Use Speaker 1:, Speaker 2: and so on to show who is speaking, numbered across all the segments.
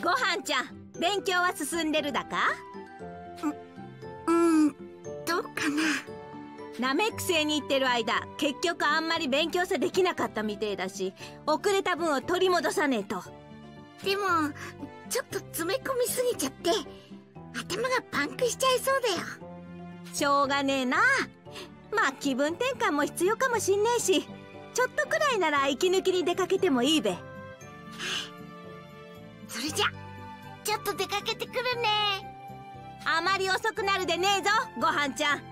Speaker 1: ごはんちゃん、勉強は進んでるだか？
Speaker 2: どうかな。
Speaker 1: ナメック星に行ってる間、結局あんまり勉強さできなかったみてえだし、遅れた分を取り戻さねえと。
Speaker 2: でもちょっと詰め込みすぎちゃって頭がパンクしちゃいそうだよ。
Speaker 1: しょうがねえな。まあ気分転換も必要かもしんねえし、ちょっとくらいなら息抜きに出かけてもいいべ。
Speaker 2: それじゃちょっと出かけてくるね。
Speaker 1: あまり遅くなるでねえぞ、ごはんちゃん。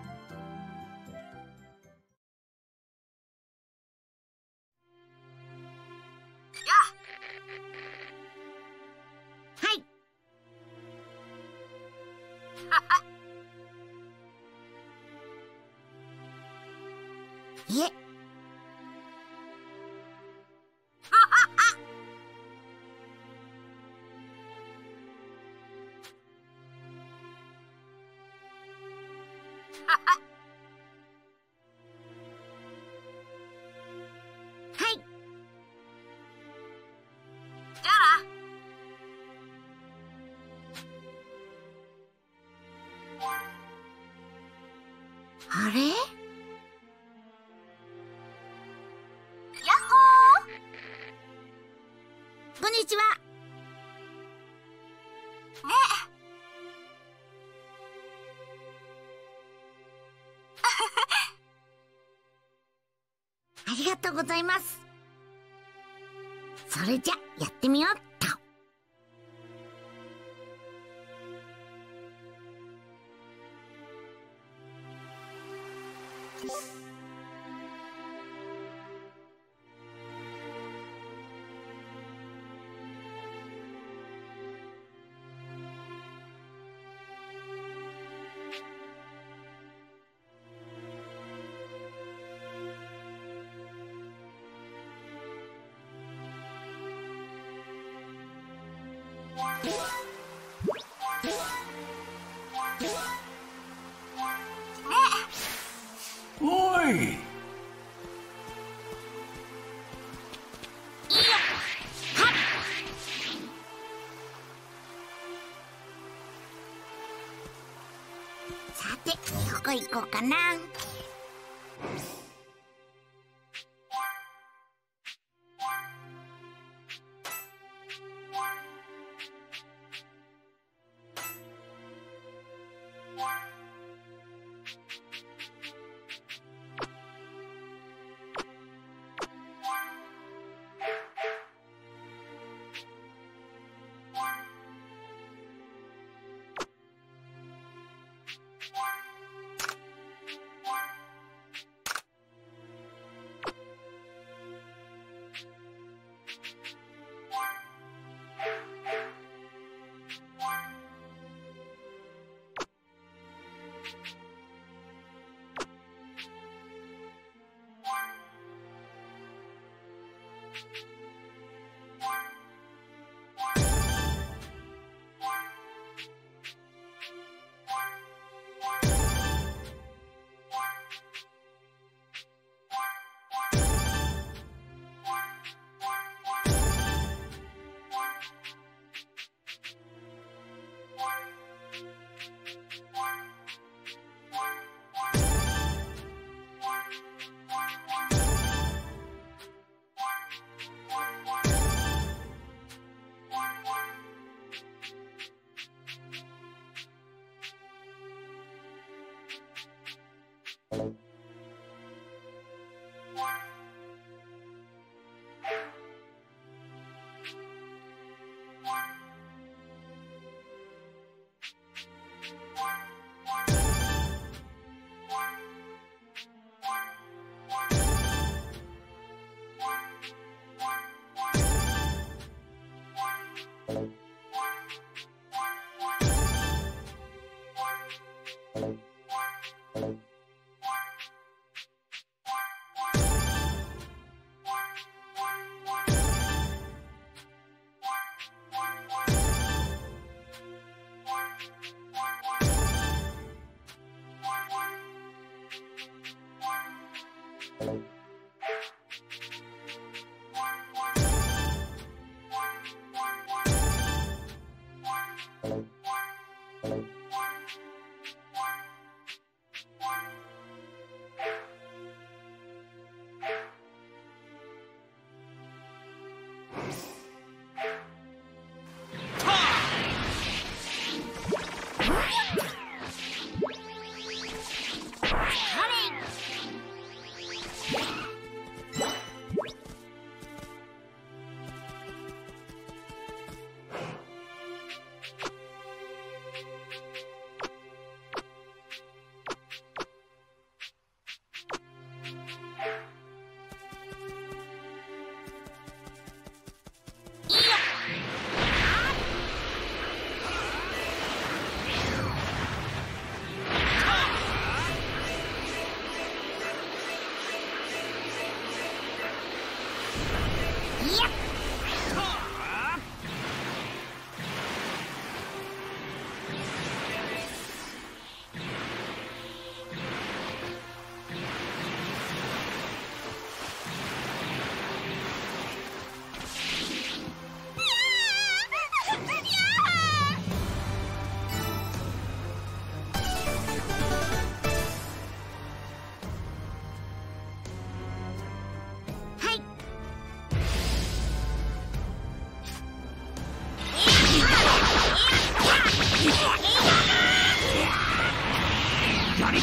Speaker 2: はい。いえ。はい。
Speaker 1: じゃあ
Speaker 2: あれ？
Speaker 1: やっほ
Speaker 2: こんにちは。
Speaker 1: ーね
Speaker 2: ありがとうございます。それじゃやってみようっと。
Speaker 3: おい。
Speaker 2: さてどこ行こうかな。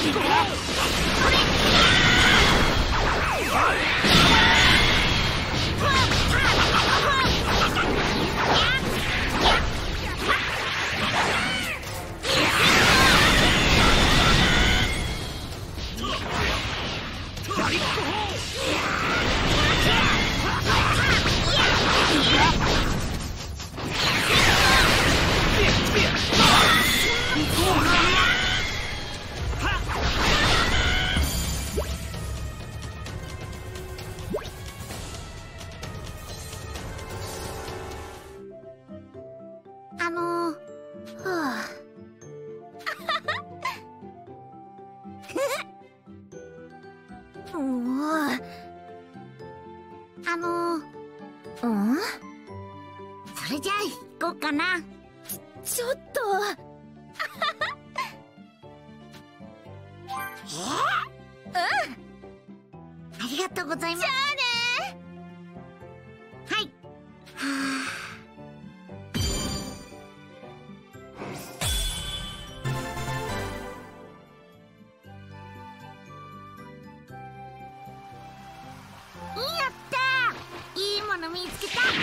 Speaker 2: はあうんそれじゃあ行こうかな。ちょっとありがとうございます。じゃあね。はい。はあやったー、いいもの見つけた。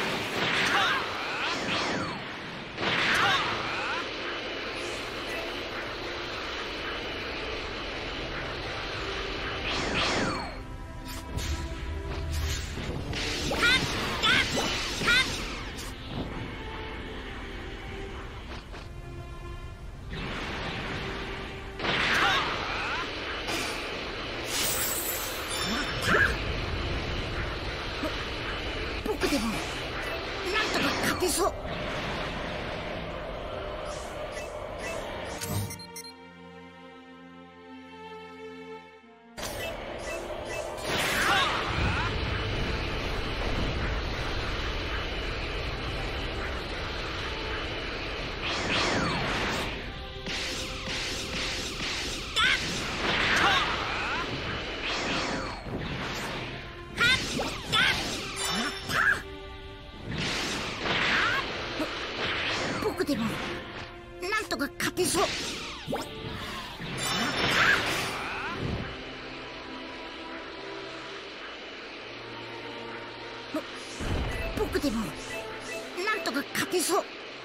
Speaker 2: 僕でもなんとか勝てそう。僕でもなんとか勝てそう。僕でもなんとか勝てそう。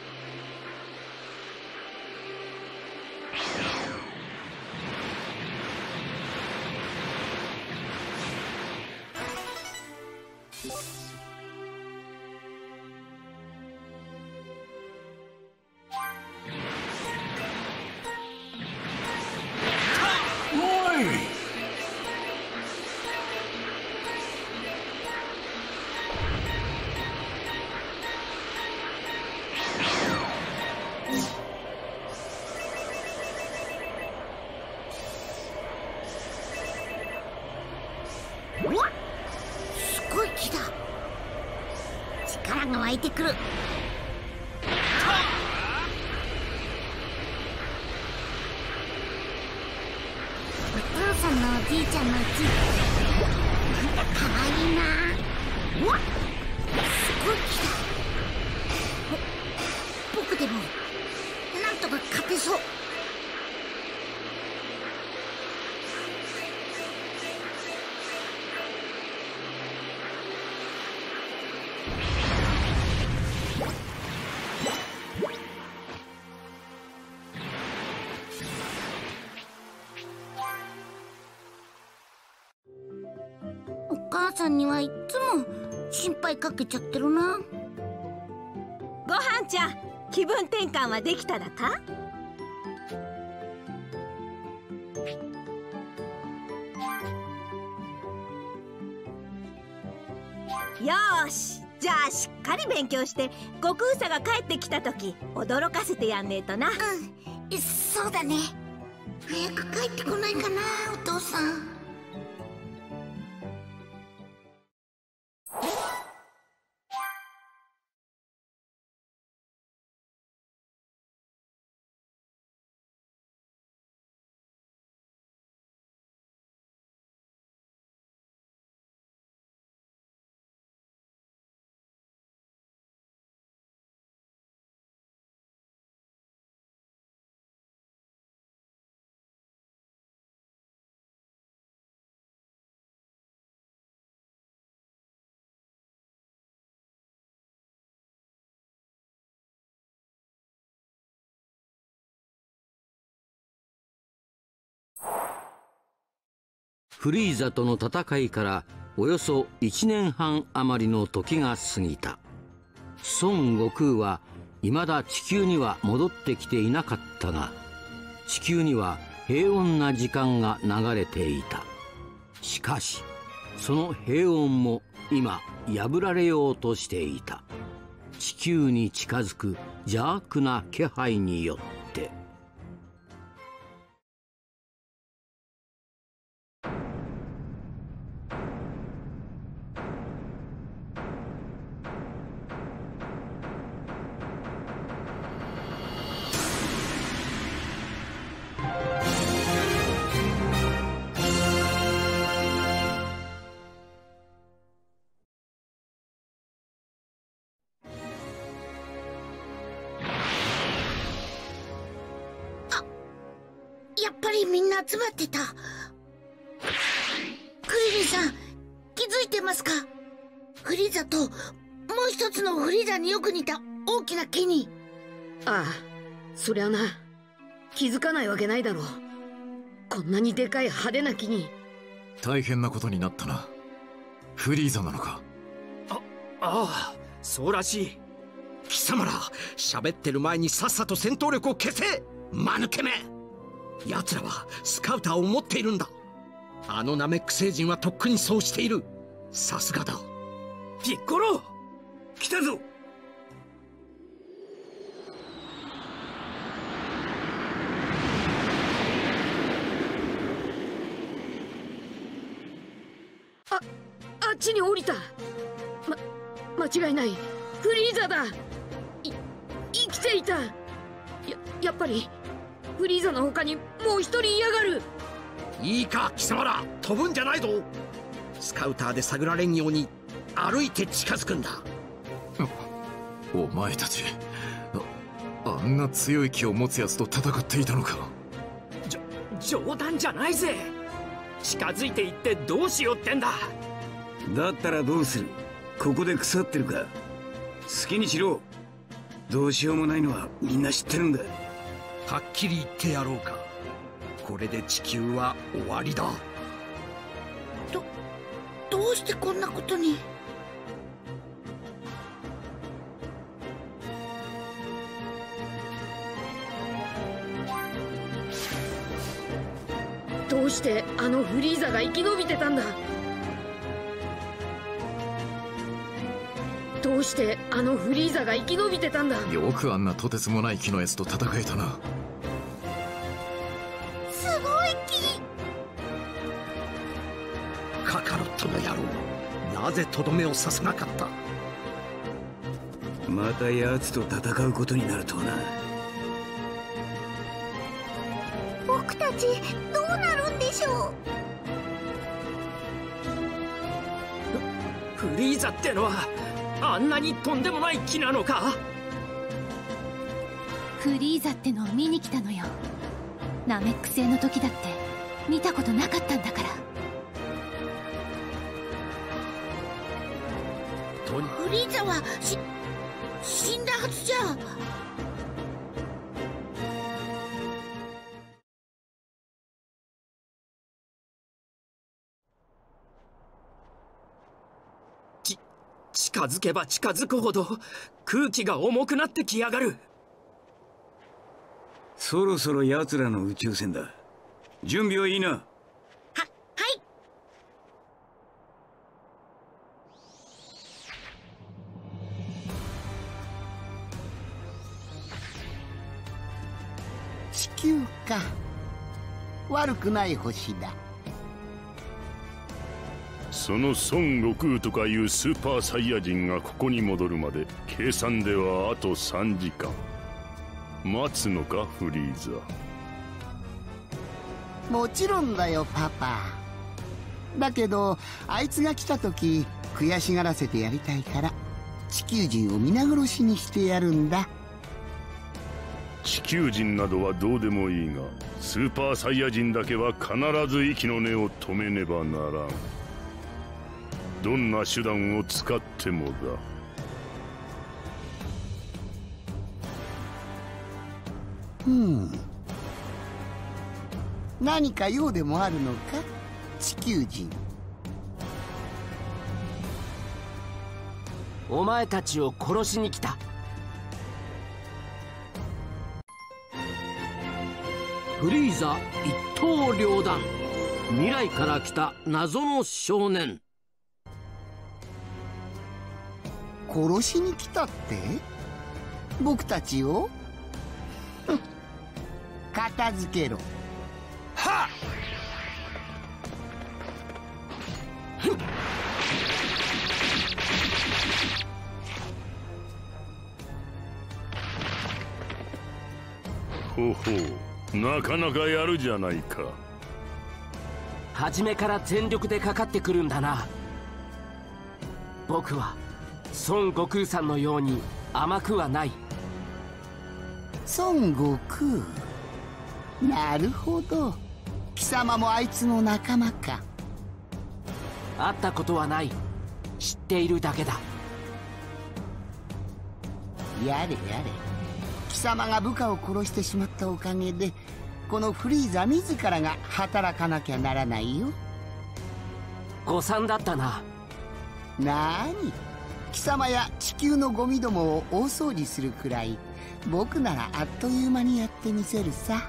Speaker 2: すごい木だ。力が湧いてくる。お父さんのおじいちゃんのうちなんだかわいいな。うわっ、すごい木だ。僕でもなんとか勝てそう。お母さんにはいっつも心配かけちゃってるな。
Speaker 1: ごはんちゃん、気分転換はできただか？よーし、じゃあしっかり勉強して悟空さが帰ってきた時驚かせてやんねえとな。
Speaker 2: そうだね。早く帰ってこないかな、お父さん。
Speaker 3: フリーザとの戦いからおよそ1年半余りの時が過ぎた。孫悟空は未だ地球には戻ってきていなかったが、地球には平穏な時間が流れていた。しかしその平穏も今破られようとしていた。地球に近づく邪悪な気配によって。
Speaker 2: やっぱりみんな集まってた。クリリンさん、気づいてますか？フリーザともう一つのフリーザによく似た大きな木に。
Speaker 4: ああ、そりゃな。気づかないわけないだろう。こんなにでかい派手な木に。
Speaker 5: 大変なことになったな。フリーザなのか？
Speaker 6: ああ、そうらしい。貴様ら、喋ってる前にさっさと戦闘力を消せ、間抜けめ。奴らはスカウターを持っているんだ。あのナメック星人はとっくにそうしている。さすがだ。ピッコロ、来たぞ。
Speaker 4: あっちに降りた。間違いない。フリーザだ。生きていた。やっぱりフリーザの他にもう一人いやがる。
Speaker 6: いいか貴様ら、飛ぶんじゃないぞ。スカウターで探られんように歩いて近づくんだ。
Speaker 5: お前たち、あんな強い気を持つやつと戦っていたのか。
Speaker 6: 冗談じゃないぜ。近づいていってどうしようってんだ。
Speaker 7: だったらどうする。ここで腐ってるか。好きにしろ。どうしようもないのはみんな知ってるんだ。
Speaker 6: はっきり言ってやろうか。これで地球は終わりだ。
Speaker 2: どうしてこんなことに。
Speaker 4: どうしてあのフリーザが生き延びてたんだ。どうしてあのフリーザが生き延びてたんだ。
Speaker 5: よくあんなとてつもない木のやつと戦えたな。
Speaker 2: すごい木。
Speaker 6: カカロットの野郎、なぜとどめを刺さなかった。
Speaker 7: また奴と戦うことになるとはな。
Speaker 2: 僕たちどうなるんでしょ
Speaker 6: う。フリーザってのはあんなにとんでもない木なのか。
Speaker 1: フリーザってのを見に来たのよ。ナメック星の時だって見たことなかったんだから。
Speaker 2: フリーザは死んだはずじゃ。
Speaker 6: 近づけば近づくほど空気が重くなってきやがる。
Speaker 7: そろそろ奴らの宇宙船だ。準備はいいな。
Speaker 2: はい。
Speaker 8: 地球か。悪くない星だ。
Speaker 9: その孫悟空とかいうスーパーサイヤ人がここに戻るまで計算ではあと3時間待つのか、フリーザ。
Speaker 8: もちろんだよパパ。だけどあいつが来た時悔しがらせてやりたいから地球人を皆殺しにしてやるんだ。
Speaker 9: 地球人などはどうでもいいが、スーパーサイヤ人だけは必ず息の根を止めねばならん。どんな手段を使ってもだ。
Speaker 8: 何か用でもあるのか？ 地球人。
Speaker 10: お前たちを殺しに来た。
Speaker 3: フリーザ一刀両断、未来から来た謎の少年。
Speaker 8: 殺しに来たって？僕たちを？片付けろ。
Speaker 6: はっ。
Speaker 9: ほほう、なかなかやるじゃないか。
Speaker 10: 初めから全力でかかってくるんだな。僕は孫悟空さんのように甘くはない。
Speaker 8: 孫悟空、なるほど。貴様もあいつの仲間か。
Speaker 10: 会ったことはない。知っているだけだ。
Speaker 8: やれやれ。貴様が部下を殺してしまったおかげで、このフリーザ自らが働かなきゃならないよ。
Speaker 10: 誤算だったな。
Speaker 8: なーに、貴様や地球のゴミどもを大掃除するくらい、僕ならあっという間にやってみせるさ。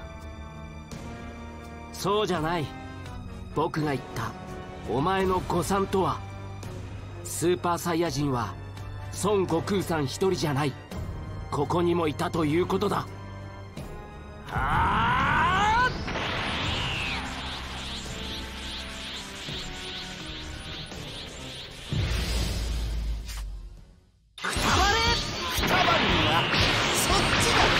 Speaker 10: そうじゃない。僕が言ったお前の誤算とは、スーパーサイヤ人は孫悟空さん一人じゃない。ここにもいたということだ。はあ！
Speaker 8: くたばれ！くたばるにはそっちだ！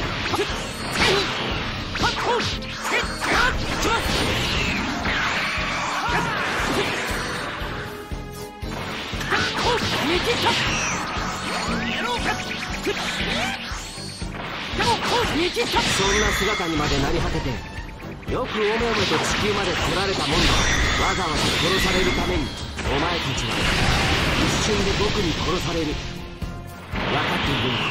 Speaker 10: そんな姿にまでなり果てて、よくおめおめと地球まで来られたもんだ。わざわざ殺されるためにお前たちは一瞬で僕に殺される。分かっているんだ。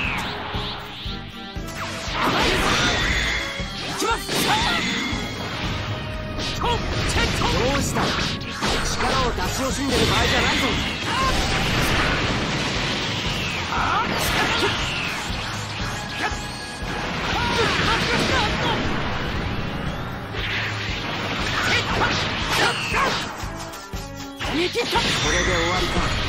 Speaker 10: どうした？力を出し惜しんでる場合じゃないぞ。これで終わりか。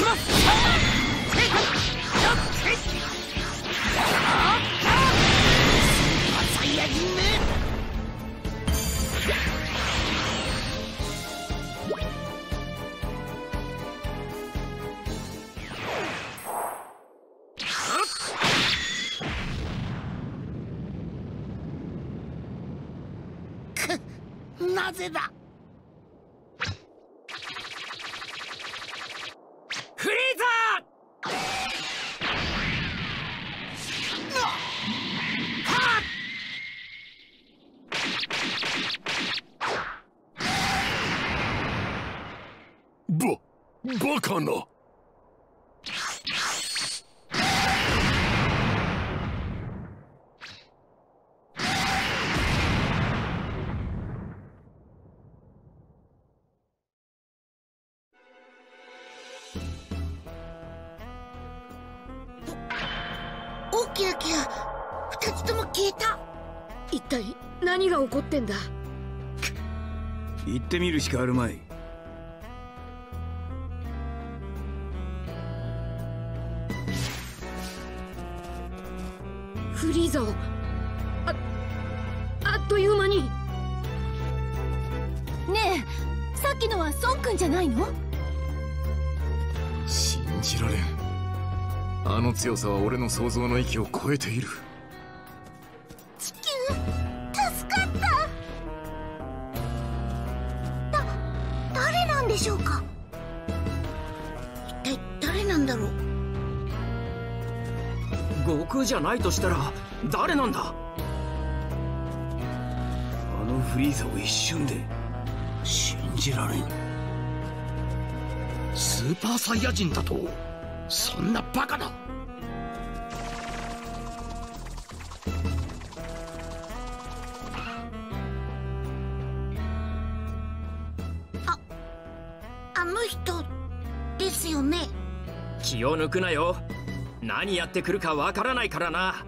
Speaker 8: サイヤ人め！なぜだ？
Speaker 6: フリーザ
Speaker 9: バカな。
Speaker 2: オキャキャ、二つとも消えた。
Speaker 4: 一体何が起こってんだ？
Speaker 7: 行ってみるしかあるまい。
Speaker 4: フリーザをあっという間に。
Speaker 1: ねえ、さっきのは孫くんじゃないの？
Speaker 5: 信じられん。あの強さは俺の想像の域を超えている。
Speaker 2: 地球、助かった。誰なんでしょうか？一体誰なんだろう？
Speaker 6: 悟空じゃないとしたら誰なんだ？
Speaker 7: あのフリーザを一瞬で。
Speaker 6: 信じられん。スーパーサイヤ人だと？そんなバカな。
Speaker 2: 人ですよね。
Speaker 10: 気を抜くなよ。何やってくるかわからないからな。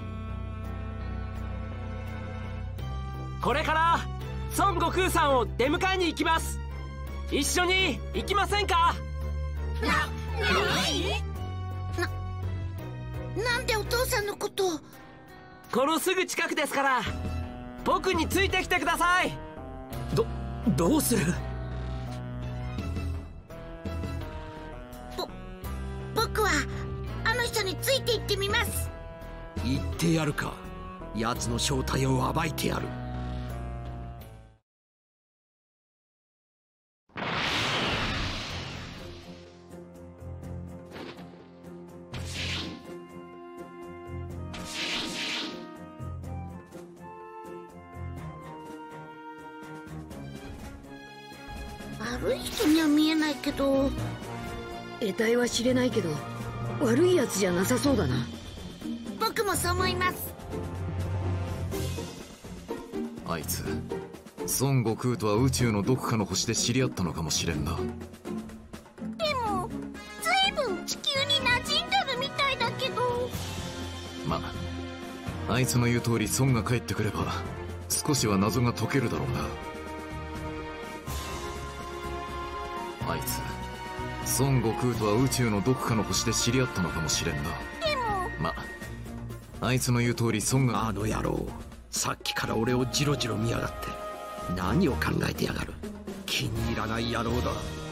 Speaker 10: これから孫悟空さんを出迎えに行きます。一緒に行きませんか？
Speaker 2: なんでお父さんのことを。
Speaker 10: このすぐ近くですから、僕についてきてください。どうする？
Speaker 2: 僕はあの人について行ってみます。
Speaker 6: 言ってやるか。奴の正体を暴いてやる。
Speaker 2: 悪い人には見えないけど。
Speaker 4: 得体は知れないけど悪いやつじゃなさそうだな。
Speaker 2: 僕もそう思います。
Speaker 5: あいつ孫悟空とは宇宙のどこかの星で知り合ったのかもしれんな。
Speaker 2: でもずいぶん地球に馴染んでるみたいだけど。
Speaker 5: まあいつの言う通り孫が帰ってくれば少しは謎が解けるだろうな。あいつ孫悟空とは宇宙のどこかの星で知り合ったのかもしれんな。
Speaker 2: でも
Speaker 5: まあいつの言う通り孫が。
Speaker 6: あの野郎、さっきから俺をジロジロ見やがって何を考えてやがる。気に入らない野郎だ。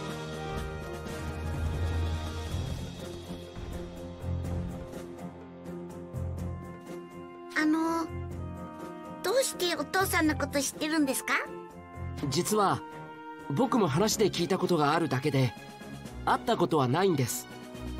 Speaker 2: どうしてお父さんのこと知ってるんですか？
Speaker 10: 実は僕も話で聞いたことがあるだけで会ったことはないんです。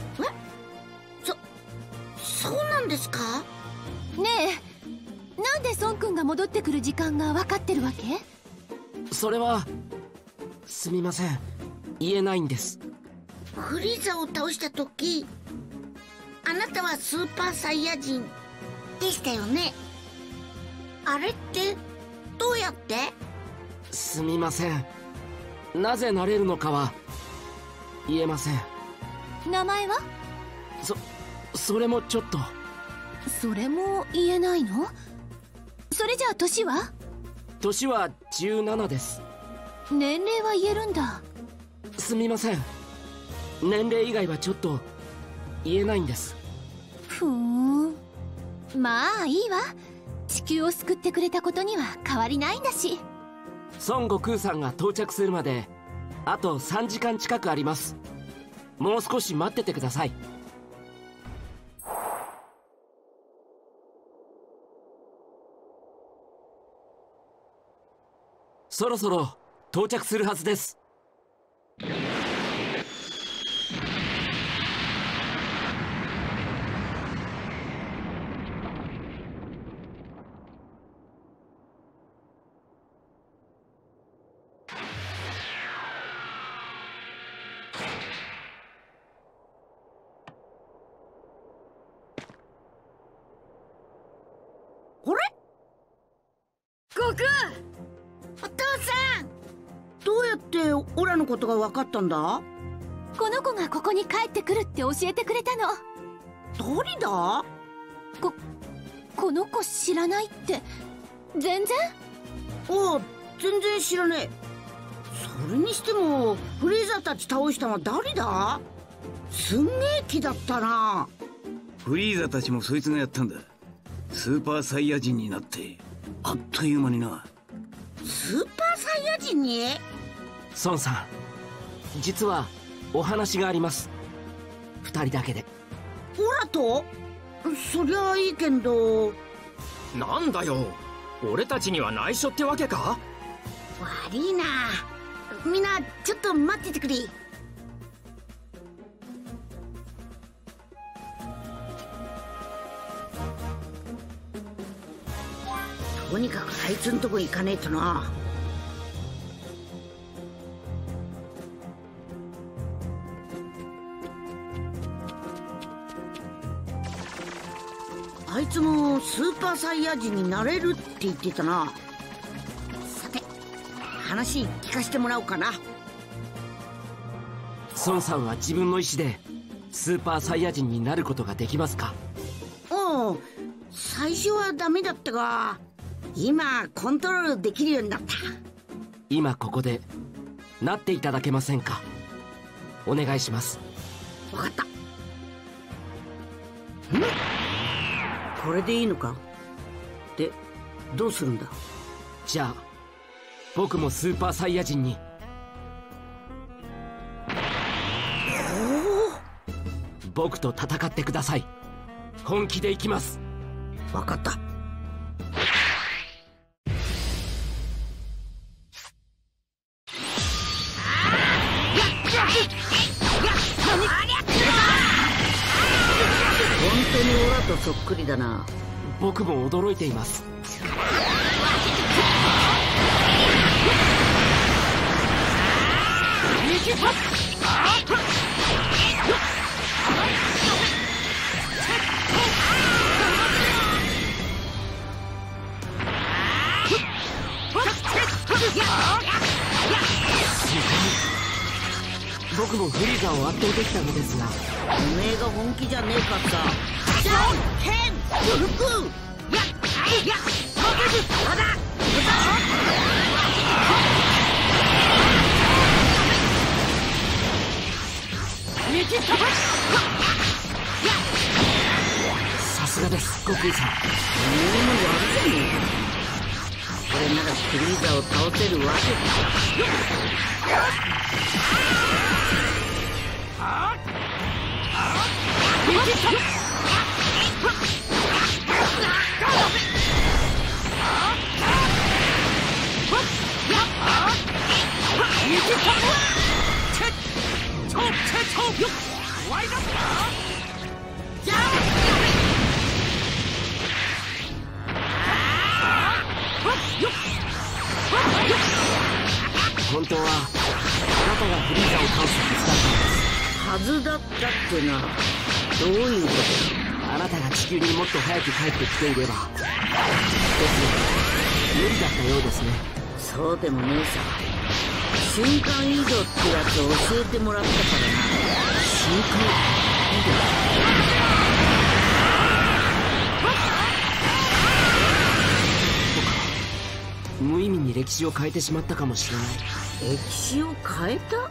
Speaker 2: そうなんですか？
Speaker 1: ねえ、なんで孫君が戻ってくる時間が分かってるわけ？
Speaker 10: それはすみません、言えないんです。
Speaker 2: フリーザを倒した時、あなたはスーパーサイヤ人でしたよね。あれってどうやって？
Speaker 10: すみません、なぜなれるのかは言えません。
Speaker 1: 名前は？
Speaker 10: それもちょっと。
Speaker 1: それも言えないの？それじゃあ年は？
Speaker 10: 年は17です。
Speaker 1: 年齢は言えるんだ。
Speaker 10: すみません、年齢以外はちょっと言えないんです。
Speaker 1: ふーん、まあいいわ。地球を救ってくれたことには変わりないんだし。
Speaker 10: 孫悟空さんが到着するまであと3時間近くあります。もう少し待っててください。そろそろ到着するはずです。
Speaker 4: 悟空！
Speaker 2: お父さん！
Speaker 11: どうやってオラのことが分かったんだ？
Speaker 1: この子がここに帰ってくるって教えてくれたの。
Speaker 11: 誰だ？
Speaker 1: この子知らないって。全然？
Speaker 11: おう、全然知らねえ。それにしてもフリーザたち倒したのは誰だ？すんげえ気だったな。
Speaker 7: フリーザたちもそいつがやったんだ。スーパーサイヤ人になってあっという間にな。
Speaker 11: スーパーサイヤ人に？
Speaker 10: 孫さん、実はお話があります。2人だけで。
Speaker 11: オラと？そりゃあいいけど。
Speaker 10: なんだよ、俺たちには内緒ってわけか？
Speaker 2: 悪いな。みんなちょっと待っててくれ。
Speaker 11: とにかくあいつんとこ行かねえとな。あいつもスーパーサイヤ人になれるって言ってたな。
Speaker 2: さて、
Speaker 11: 話聞かせてもらおうかな。
Speaker 10: 孫さんは自分の意志でスーパーサイヤ人になることができますか？
Speaker 11: おう、最初はダメだったが今コントロールできるようになった。
Speaker 10: 今ここでなっていただけませんか？お願いします。
Speaker 11: 分かった。これでいいのか？で、どうするんだ？
Speaker 10: じゃあ僕もスーパーサイヤ人に。僕と戦ってください。本気で行きます。
Speaker 11: 分かった。本当にオラとそっくりだな。
Speaker 10: 僕も驚いています。僕もフリーザを圧倒できたのですが、
Speaker 11: おめえが本気じゃねえかさ。じゃんけん服
Speaker 10: さすがです悟空さん。
Speaker 11: これならフリーザを倒せるわけ
Speaker 10: 本当はあなたがフリーザを倒すはずだったんです。
Speaker 11: はずだったってな。どういうこと？
Speaker 10: あなたが地球にもっと早く帰ってきていれば。ですが無理だったようですね。
Speaker 11: そうでもねえさ。瞬間移動ってやつを教えてもらったからな。
Speaker 10: 瞬間移動？無意味に歴史を変えてしまったかもしれない。
Speaker 11: 歴史を変えた？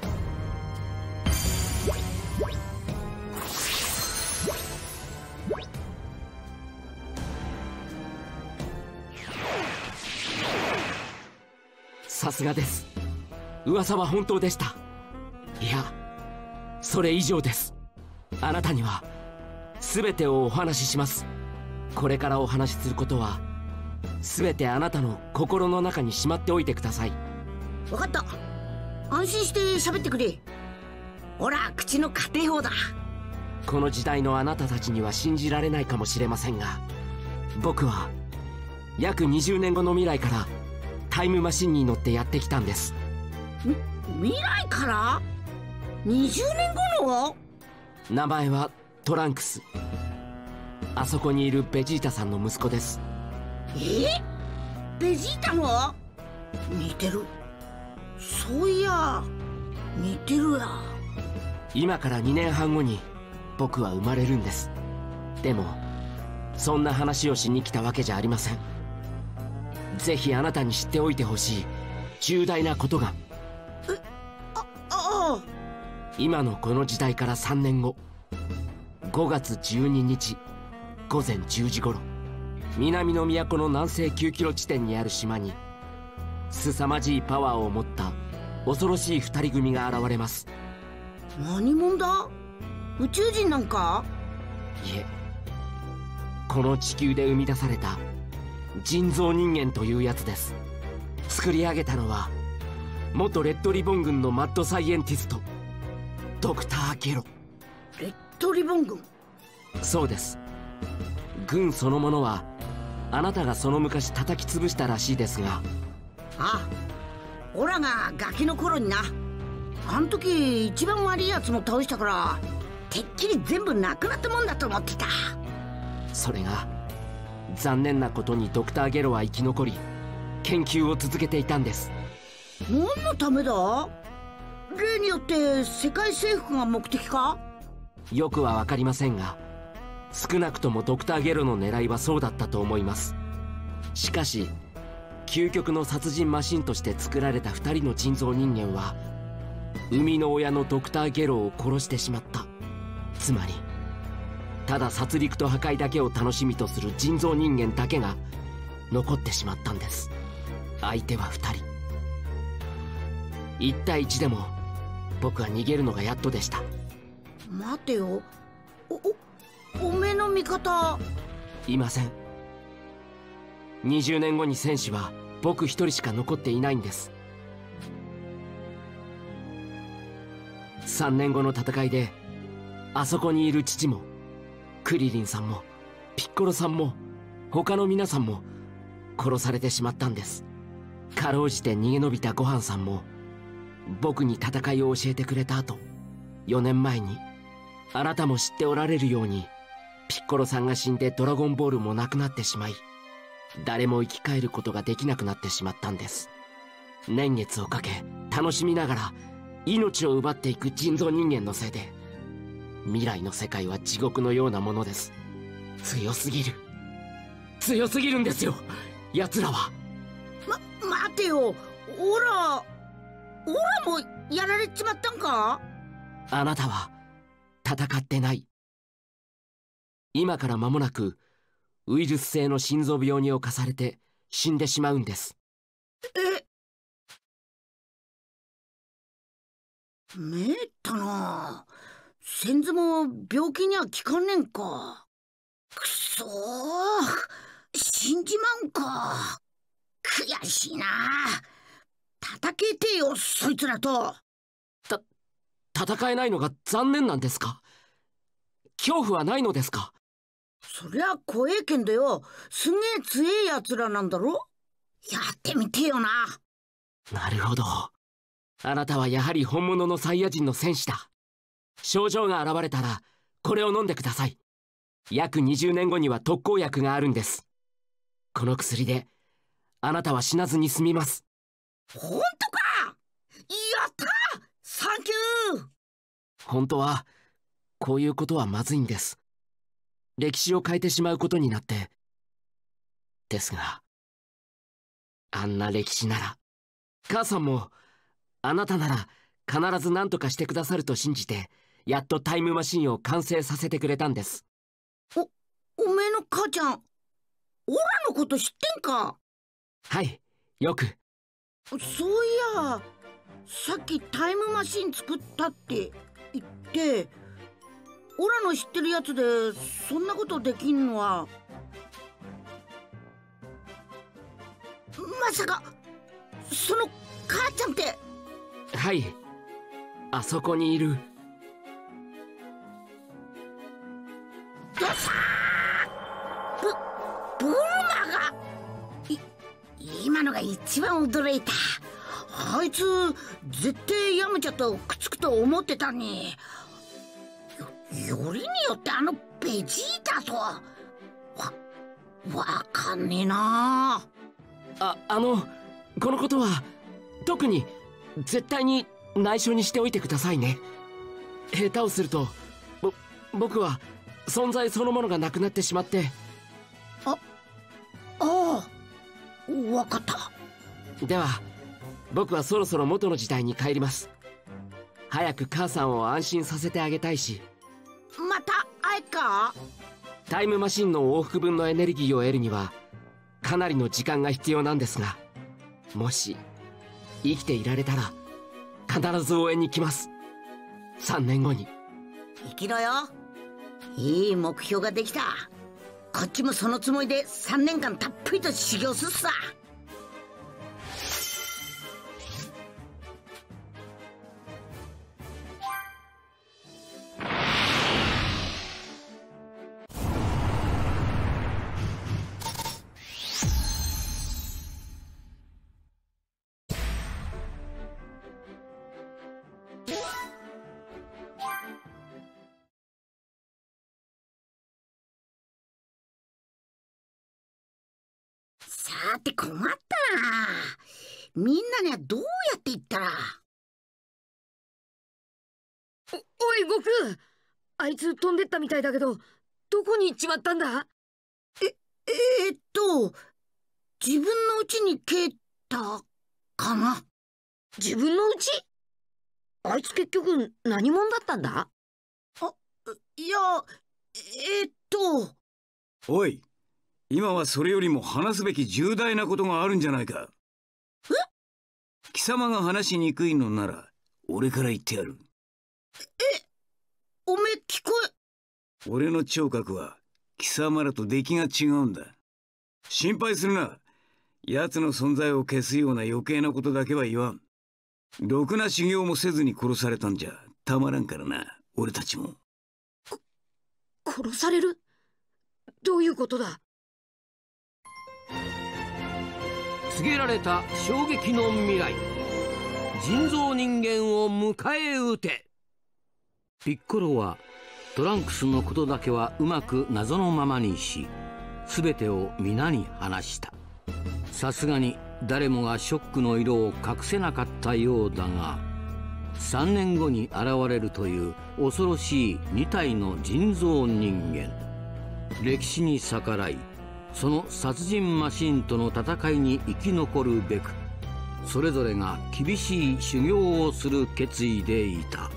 Speaker 10: さすがです。噂は本当でした。いや、それ以上です。あなたには全てをお話しします。これからお話しすることは全てあなたの心の中にしまっておいてください。
Speaker 11: 分かった。安心して喋ってくれ。ほら、口の家庭法だ。
Speaker 10: この時代のあなたたちには信じられないかもしれませんが、僕は約20年後の未来からタイムマシンに乗ってやってきたんです。
Speaker 11: 未来から？ 20 年後の？
Speaker 10: 名前はトランクス。あそこにいるベジータさんの息子です。
Speaker 11: ベジータも？似てる。そういや似てるや。
Speaker 10: 今から2年半後に僕は生まれるんです。でもそんな話をしに来たわけじゃありません。ぜひあなたに知っておいてほしい重大なことが。今のこの時代から3年後、5月12日午前10時頃、南の都の南西9キロ地点にある島に凄まじいパワーを持った恐ろしい2人組が現れます。
Speaker 11: 何者だ？宇宙人なんか？
Speaker 10: いえ、この地球で生み出された人造人間というやつです。作り上げたのは元レッドリボン軍のマッドサイエンティストドクター・ゲロ。
Speaker 11: レッドリボン軍？
Speaker 10: そうです。軍そのものはあなたがその昔叩き潰したらしいですが。
Speaker 11: ああ、オラがガキの頃にな。あん時一番悪いやつも倒したから、てっきり全部なくなったもんだと思ってた。
Speaker 10: それが残念なことにドクター・ゲロは生き残り研究を続けていたんです。
Speaker 11: 何のためだ？ 例によって世界征服が目的か？
Speaker 10: よくは分かりませんが、少なくともドクター・ゲロの狙いはそうだったと思います。しかし究極の殺人マシンとして作られた2人の人造人間は生みの親のドクター・ゲロを殺してしまった。つまりただ殺戮と破壊だけを楽しみとする人造人間だけが残ってしまったんです。相手は2人。1対1でも僕は逃げるのがやっとでした。
Speaker 11: 待てよ、おめえの味方
Speaker 10: いません。20年後に戦士は僕一人しか残っていないんです。3年後の戦いであそこにいる父もクリリンさんもピッコロさんも他の皆さんも殺されてしまったんです。かろうじて逃げ延びたごはんさんも僕に戦いを教えてくれた後、4年前にあなたも知っておられるようにピッコロさんが死んでドラゴンボールもなくなってしまい、誰も生き返ることができなくなってしまったんです。年月をかけ楽しみながら命を奪っていく人造人間のせいで未来の世界は地獄のようなものです。強すぎるんですよ、奴らは。
Speaker 11: 待てよ、オラもやられちまったんか？
Speaker 10: あなたは戦ってない。今から間もなくウイルス性の心臓病に侵されて死んでしまうんです。
Speaker 11: めったな。先祖も病気には効かねんか。くそー、死んじまうんか。悔しいな。叩けてよ、そいつらと。
Speaker 10: 戦えないのが残念なんですか？恐怖はないのですか？
Speaker 11: そりゃ怖えけんだよ。すげえ強えやつらなんだろ。やってみてよな。
Speaker 10: なるほど。あなたはやはり本物のサイヤ人の戦士だ。症状が現れたらこれを飲んでください。約20年後には特効薬があるんです。この薬であなたは死なずに済みます。
Speaker 11: 本当か？やったー！サンキュー！
Speaker 10: 本当はこういうことはまずいんです。歴史を変えてしまうことになって。ですが、あんな歴史なら母さんもあなたなら必ず何とかしてくださると信じて、やっとタイムマシンを完成させてくれたんです。
Speaker 11: おめえの母ちゃん、オラのこと知ってんか？
Speaker 10: はい、よく。
Speaker 11: そういや、さっきタイムマシン作ったって言って、オラの知ってるやつでそんなことできんのは、まさかその母ちゃんって。
Speaker 10: はい、あそこにいる。
Speaker 11: ブルマが今のが一番驚いた。あいつ絶対ヤムチャとくっつくと思ってたに。よりによってあのベジータとはわかんねえな。
Speaker 10: このことは特に絶対に内緒にしておいてくださいね。下手をすると僕は存在そのものがなくなってしまって。
Speaker 11: わかった。
Speaker 10: では僕はそろそろ元の時代に帰ります。早く母さんを安心させてあげたいし。
Speaker 11: また会えっか？
Speaker 10: タイムマシンの往復分のエネルギーを得るにはかなりの時間が必要なんですが、もし生きていられたら必ず応援に来ます。3年後に。
Speaker 11: 生きろよ。いい目標ができた。こっちもそのつもりで3年間たっぷりと修行すっさ。さて困ったな。みんなにはどうやって言ったら。
Speaker 4: おい悟空、あいつ飛んでったみたいだけど、どこに行っちまったんだ？
Speaker 11: 自分の家に帰ったかな。
Speaker 4: 自分の家？あいつ結局何者だったんだ？
Speaker 11: いや、
Speaker 7: おい、今はそれよりも話すべき重大なことがあるんじゃないか。貴様が話しにくいのなら俺から言ってやる。
Speaker 11: おめえ聞こえ。
Speaker 7: 俺の聴覚は貴様らと出来が違うんだ。心配するな。奴の存在を消すような余計なことだけは言わん。ろくな修行もせずに殺されたんじゃたまらんからな、俺たちも。
Speaker 4: 殺される？どういうことだ？
Speaker 3: 告げられた衝撃の未来。人造人間を迎え撃て。ピッコロはトランクスのことだけはうまく謎のままにし、全てを皆に話した。さすがに誰もがショックの色を隠せなかったようだが、3年後に現れるという恐ろしい2体の人造人間。歴史に逆らい、その殺人マシンとの戦いに生き残るべく、それぞれが厳しい修行をする決意でいた。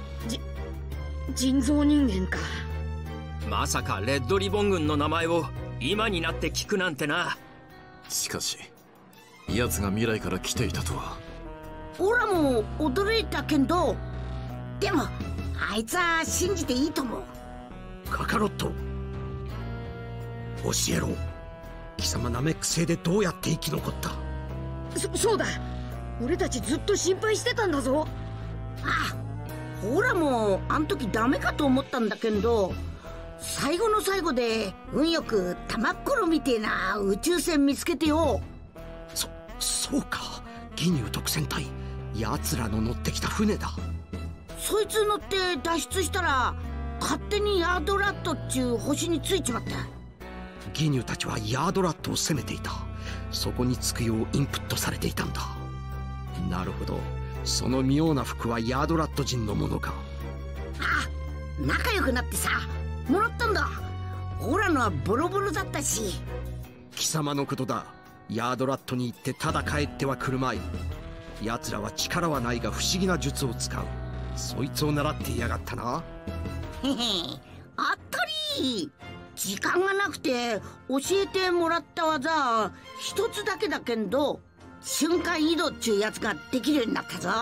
Speaker 4: 人造人間か。
Speaker 6: まさかレッドリボン軍の名前を今になって聞くなんてな。
Speaker 5: しかし奴が未来から来ていたとは。
Speaker 11: オラも驚いたけど、でもあいつは信じていいと思う。
Speaker 6: カカロット、教えろ。貴様ナメック星でどうやって生き残った？
Speaker 4: そうだ、俺たちずっと心配してたんだぞ。
Speaker 11: オラもあん時ダメかと思ったんだけど、最後の最後で運よく玉っころみてえな宇宙船見つけてよ。
Speaker 6: そうか、ギニュー特戦隊、奴らの乗ってきた船だ。
Speaker 11: そいつ乗って脱出したら勝手にヤードラットっちゅう星についちまった。
Speaker 6: ギニューたちはヤードラットを攻めていた。そこに着くようインプットされていたんだ。なるほど、その妙な服はヤードラット人のものか。
Speaker 11: 仲良くなってさ、もらったんだ。オラのはボロボロだったし。
Speaker 6: 貴様のことだ。ヤードラットに行ってただ帰ってはくるまい。奴らは力はないが不思議な術を使う。そいつを習っていやがったな。
Speaker 11: へへ、あったり。時間がなくて教えてもらった技一つだけだけど、瞬間移動っちゅうやつができるようになったぞ。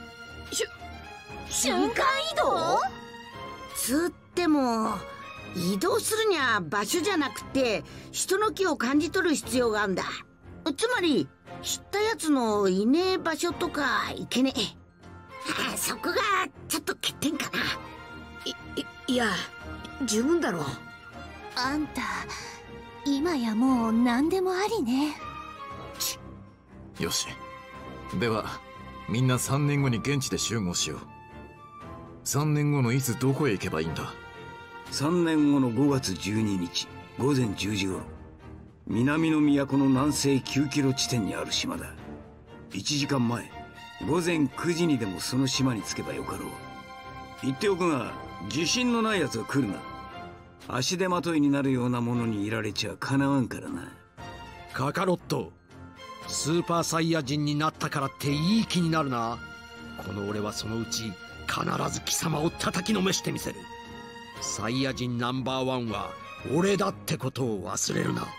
Speaker 1: 瞬間移動？
Speaker 11: つっても移動するには場所じゃなくて人の気を感じ取る必要があるんだ。つまり知ったやつのいねえ場所とかいけねえ。そこがちょっと欠点かな。
Speaker 4: いや、十分だろう。
Speaker 1: あんた今やもう何でもありね。
Speaker 5: よし、ではみんな3年後に現地で集合しよう。3年後のいつどこへ行けばいいんだ
Speaker 7: ？3年後の5月12日午前10時頃、南の都の南西9キロ地点にある島だ。1時間前午前9時にでもその島に着けばよかろう。言っておくが、自信のない奴は来るな。足手まといになるようなものにいられちゃかなわんからな。
Speaker 6: カカロット、スーパーサイヤ人になったからっていい気になるな。この俺はそのうち必ず貴様を叩きのめしてみせる。サイヤ人ナンバーワンは俺だってことを忘れるな。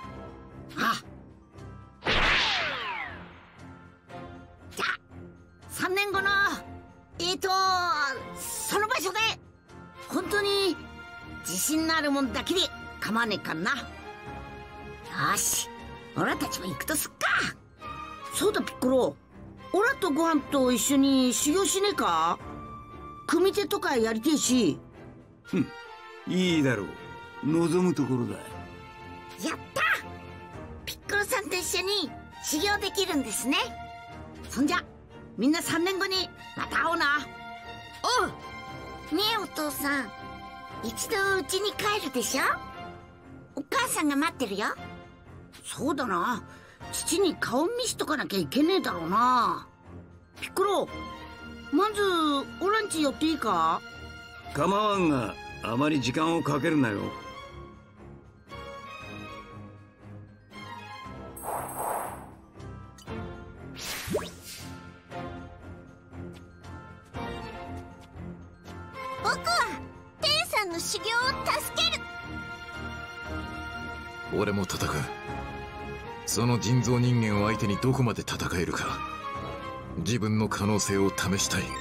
Speaker 11: じゃあ3年後のその場所で本当に自信のあるもんだけで構わねえかんな。よし、オラたちも行くとすっか。そうだピッコロ、オラとご飯と一緒に修行しねえか？組手とかやりてえし。
Speaker 7: いいだろう、望むところだ。
Speaker 2: やった！ピッコロさんと一緒に修行できるんですね。
Speaker 11: そんじゃみんな3年後にまた会おうな。
Speaker 2: おう。ねえお父さん、一度うちに帰るでしょ？お母さんが待ってるよ。
Speaker 11: そうだな、父に顔見しとかなきゃいけねえだろうな。ピッコロ、まずオラんち寄っていいか？
Speaker 7: 構わんがあまり時間をかけるなよ。
Speaker 2: 僕は天さんの修行を助ける。
Speaker 5: 俺も戦う。その人造人間を相手にどこまで戦えるか、自分の可能性を試したい。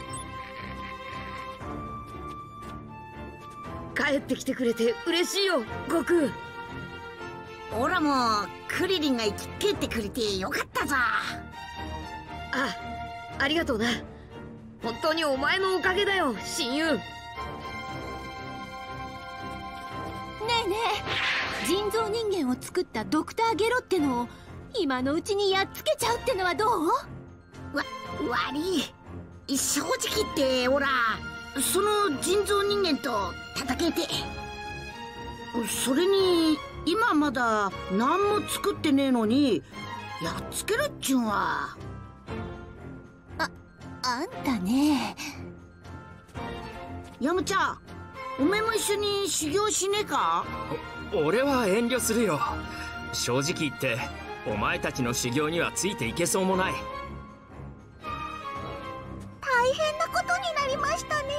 Speaker 4: 帰ってきてくれて嬉しいよ、悟空。
Speaker 11: オラもクリリンが生き返ってくれてよかったぞ。
Speaker 4: ありがとうな。本当にお前のおかげだよ、親友。
Speaker 1: ねえねえ、人造人間を作ったドクターゲロってのを今のうちにやっつけちゃうってのはどう？
Speaker 11: 悪い。正直言ってオラその人造人間と戦えて、それに今まだ何も作ってねえのにやっつけるっちゅうんは。
Speaker 1: あんたね。
Speaker 11: ヤムチャ、おめえも一緒に修行しねえか？
Speaker 10: 俺は遠慮するよ。正直言ってお前たちの修行にはついていけそうもない。
Speaker 2: 大変なことになりましたね。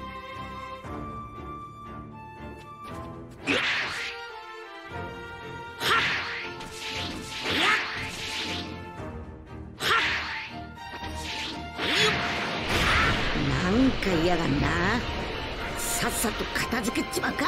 Speaker 11: なんか嫌がんな。さっさと片付けちまうか。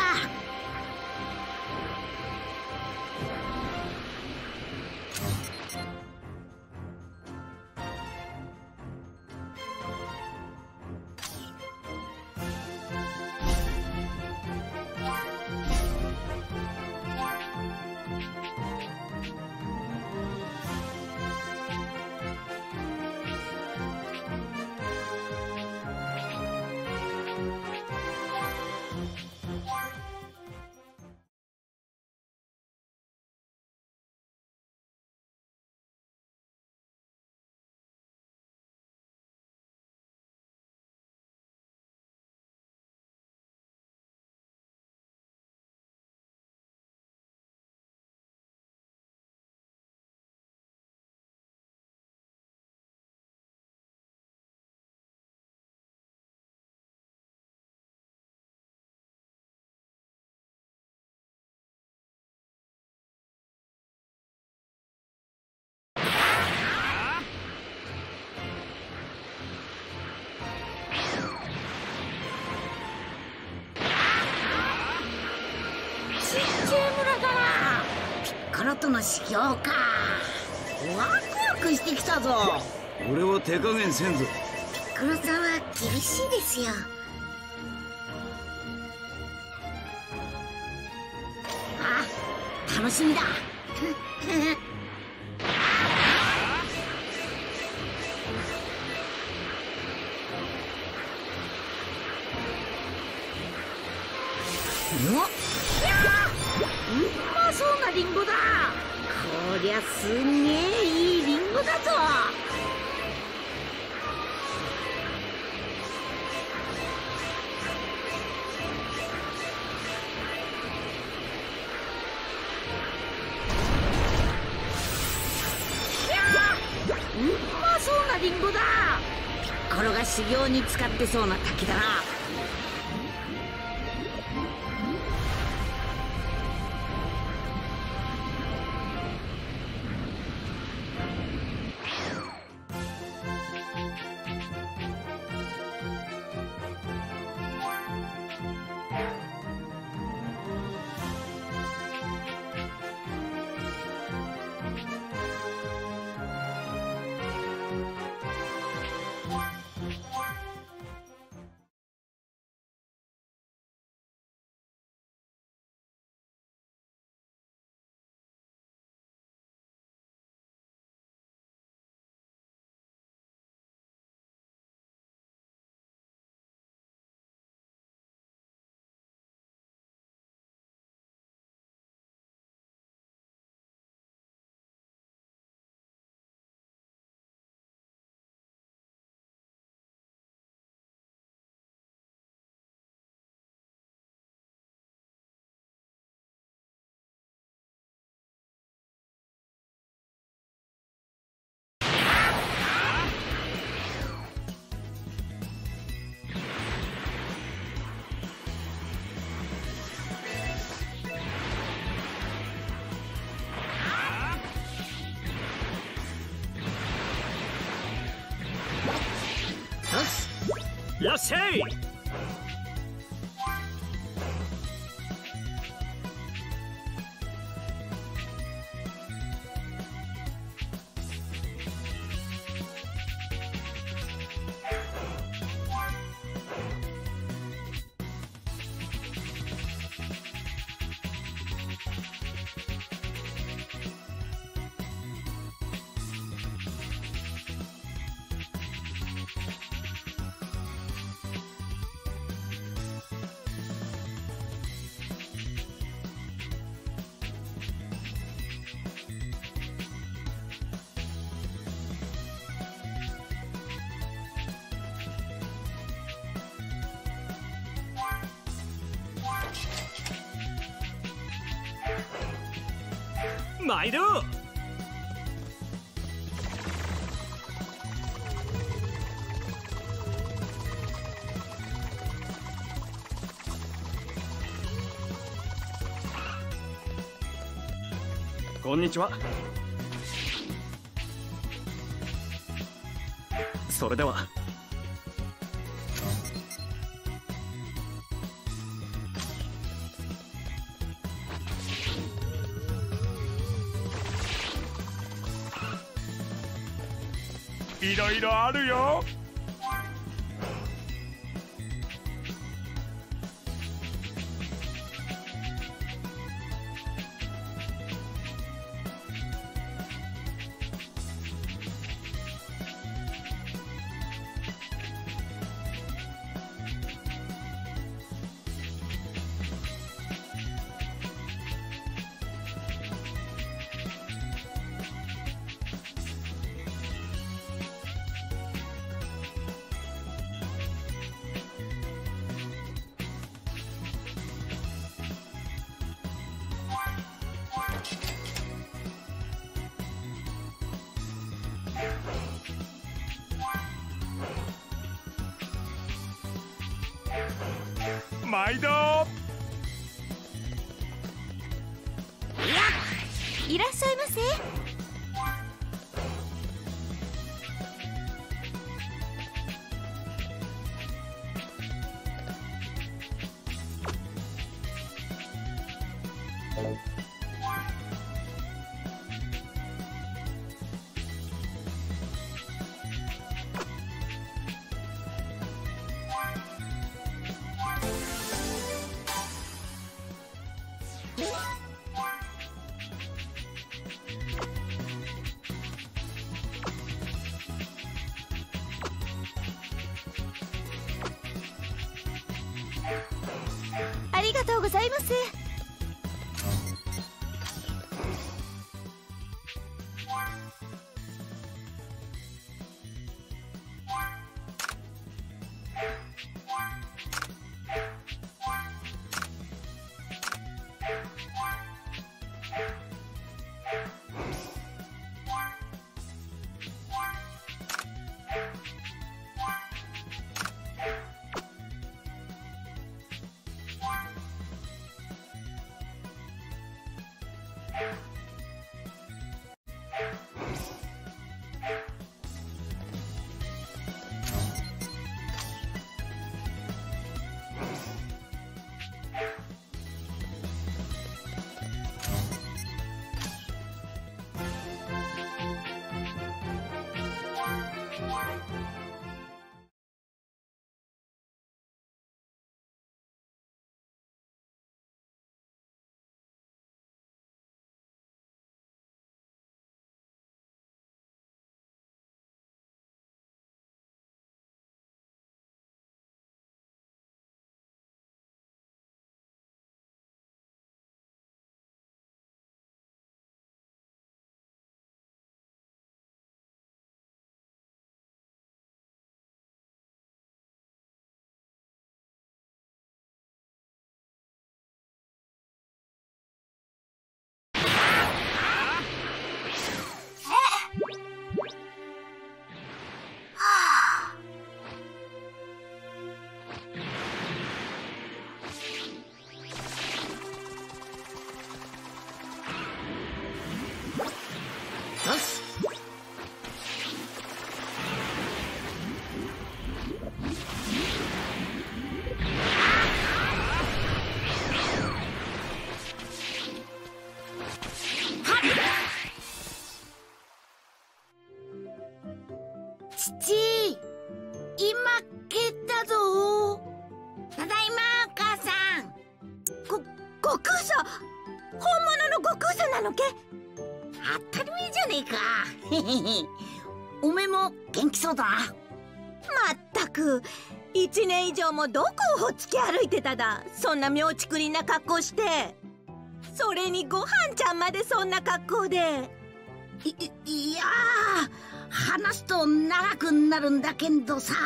Speaker 11: ピッコロとの修行か。ワクワクしてきたぞ。
Speaker 7: 俺は手加減せんぞ。
Speaker 2: ピッコロさんは厳しいですよ。
Speaker 11: 楽しみだ。うまそうなリンゴだ。こりゃすんげえいいリンゴだぞ。うまそうなリンゴだ。ピッコロが修行に使ってそうな滝だな。
Speaker 6: いらっしゃい。毎度。
Speaker 12: こんにちは。それでは。
Speaker 9: いろいろあるよ。毎度。
Speaker 1: いらっしゃいませ。ありがとうございます。
Speaker 11: 父、今蹴ったぞ。
Speaker 2: ただいま、お母さん。
Speaker 1: 悟空さん、本物の悟空さんなのけ？
Speaker 11: 当たり前じゃねえか。おめえも元気そうだな。
Speaker 1: まったく、1年以上もどこをほっつき歩いてただ。そんな妙ちくりんな格好して。それにごはんちゃんまでそんな格好で。
Speaker 11: いやー、話すと長くなるんだけどさ。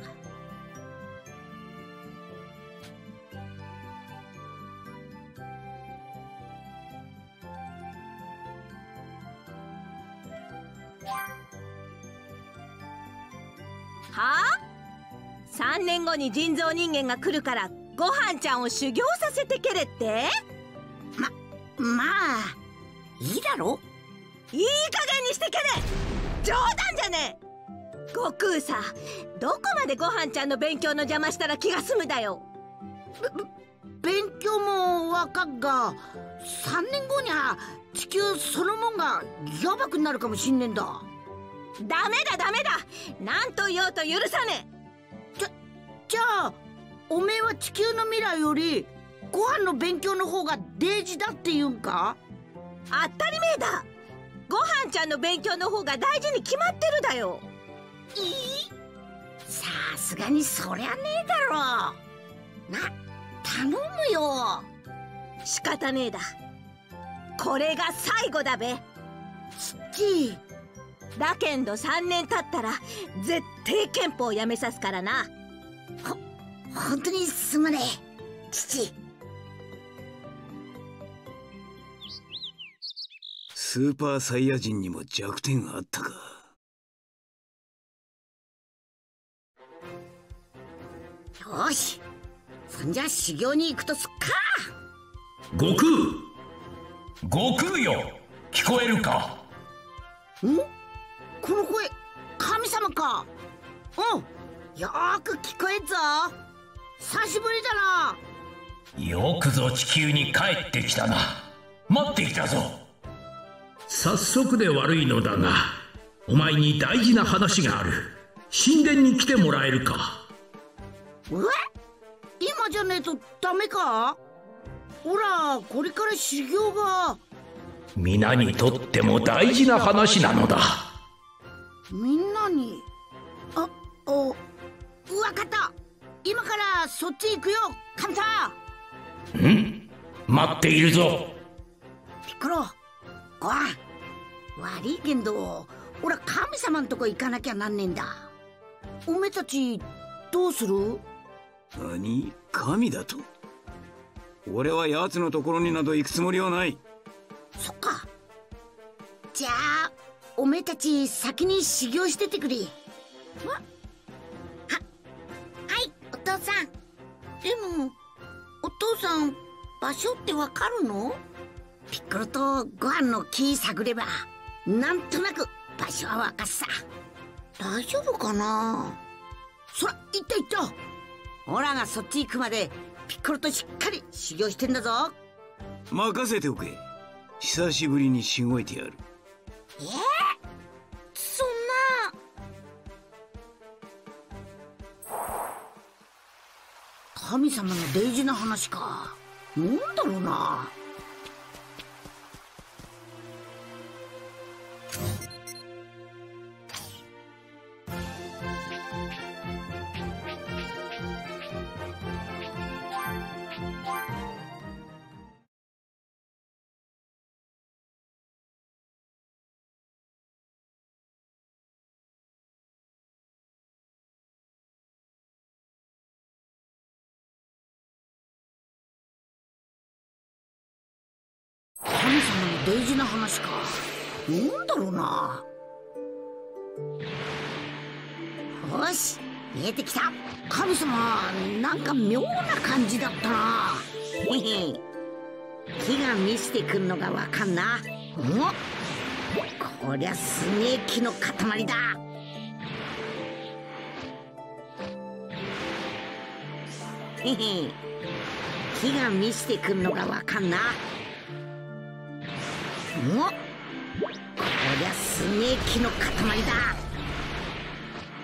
Speaker 1: はあ？3年後に人造人間が来るからごはんちゃんを修行させてけれって？
Speaker 11: まあいいだろ。
Speaker 1: いい加減にしてけれ。冗談じゃねえ。悟空さ、どこまでごはんちゃんの勉強の邪魔したら気が済むだよ。
Speaker 11: 勉強もわかっが、3年後には地球そのもんがやばくなるかもしんねえんだ。
Speaker 1: ダメだダメだ、なんと言おうと許さね
Speaker 11: え。じゃあおめえは地球の未来よりご飯の勉強の方が大事だって言うんか？
Speaker 1: 当たり前だ。ごはんちゃんの勉強の方が大事に決まってるだよ。
Speaker 11: さすがにそりゃねえだろ。頼むよ。
Speaker 1: 仕方ねえだ。これが最後だべ。
Speaker 11: 父。
Speaker 1: だけんど3年経ったら絶対憲法をやめさすからな。
Speaker 11: 本当にすまねえ父。
Speaker 7: スーパーサイヤ人にも弱点があったか。
Speaker 11: よし、そんじゃ修行に行くとすっか。
Speaker 13: 悟空よ、聞こえるか？
Speaker 11: この声、神様か。よーく聞こえんぞ。久しぶりだ
Speaker 13: な。よくぞ地球に帰ってきたな。待っていたぞ。早速で悪いのだが、お前に大事な話がある。神殿に来てもらえるか？
Speaker 11: 今じゃねえとダメか？ほら、これから修行が。
Speaker 13: 皆にとっても大事な話なのだ。
Speaker 11: みんなに。わかった。今からそっち行くよ、カンタ。
Speaker 13: 待っているぞ。
Speaker 11: ピッコロ、ごはん。悪いけど、俺は神様んとこ行かなきゃなんねえんだ。おめえたちどうする？
Speaker 7: 何？神だと？俺は奴のところになど行くつもりはない。
Speaker 11: そっか。じゃあおめえたち先に修行しててくれ。
Speaker 2: はい、お父さん。でもお父さん、場所ってわかるの？
Speaker 11: ピッコロとご飯の木探ればなんとなく場所はわかっさ。
Speaker 2: 大丈夫かな？
Speaker 11: そら、行った行った。オラがそっち行くまでピッコロとしっかり修行してんだぞ。
Speaker 7: 任せておけ。久しぶりにしごいてやる。
Speaker 2: そんな。
Speaker 11: 神様の大事な話か。なんだろうな。神様の大事な話か。なんだろうな。よし、見えてきた。神様、なんか妙な感じだったな。木が見せてくんのがわかんな。こりゃすげえ木の塊だ。木が見せてくんのがわかんな。こりゃすげえ木の塊だ。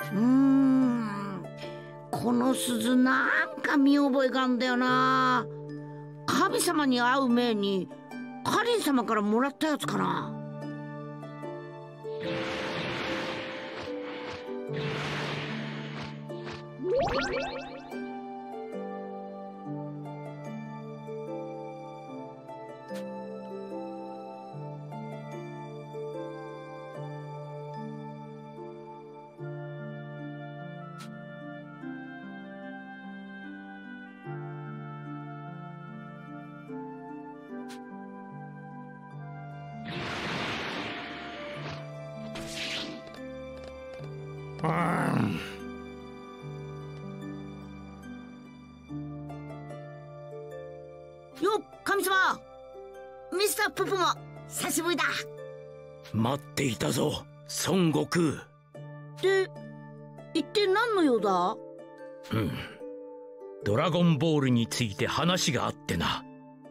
Speaker 11: この鈴なんか見覚えがあんだよな。神様に会う前にカリン様からもらったやつかな。よっ、神様。ミスターププも久しぶりだ。
Speaker 13: 待っていたぞ、孫悟空。
Speaker 11: で、一体何の用だ？
Speaker 13: ドラゴンボールについて話があってな。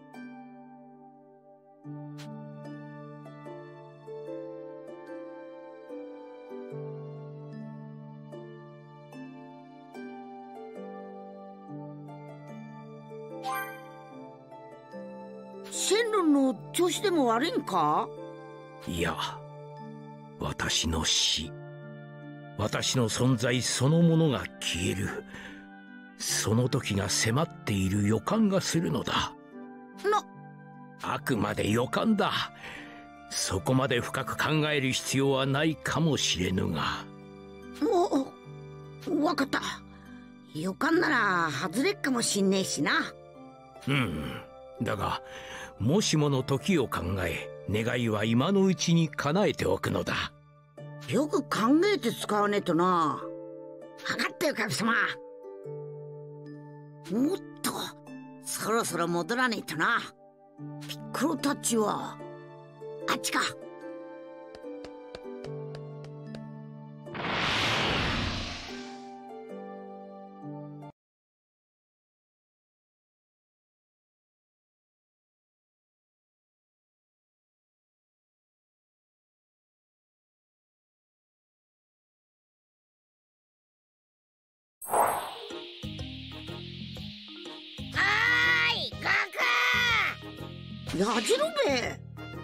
Speaker 11: シェンロンの調子でも悪いんか？
Speaker 13: いや、私の死、私の存在そのものが消える、その時が迫っている予感がするのだ。あくまで予感だ。そこまで深く考える必要はないかもしれぬが。
Speaker 11: わかった。予感なら外れっかもしんねえしな。
Speaker 13: だがもしもの時を考え、願いは今のうちに叶えておくのだ。
Speaker 11: よく考えて使わねえとな。分かったよ、神様。おっと、そろそろ戻らねえとな。ピッコロたちはあっちか。やじろべえ。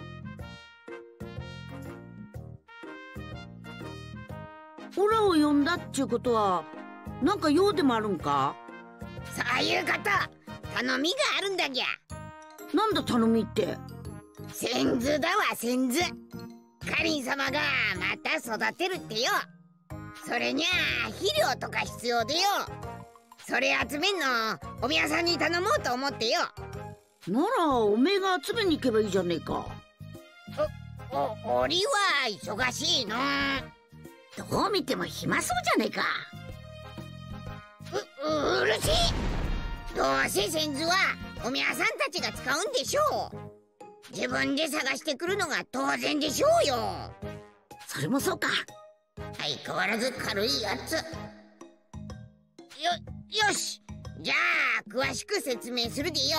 Speaker 11: オラを呼んだっちゅうことはなんか用でもあるんか？
Speaker 2: そういうこと。頼みがあるんだぎゃ。
Speaker 11: なんだ頼みって？
Speaker 2: 先祖だわ、先祖。カリン様がまた育てるってよ。それにゃ肥料とか必要でよ。それ集めんのお宮さんに頼もうと思ってよ。
Speaker 11: ならおめえが集めに行けばいいじゃねえか。
Speaker 2: 俺は忙しいの。
Speaker 11: どう見ても暇そうじゃねえか。
Speaker 2: うるせえ。どうせ先祖はお宮さんたちが使うんでしょう。自分で探してくるのが当然でしょうよ。
Speaker 11: それもそうか。
Speaker 2: 相変わらず軽いやつ。よし、じゃあ詳しく説明するでよ。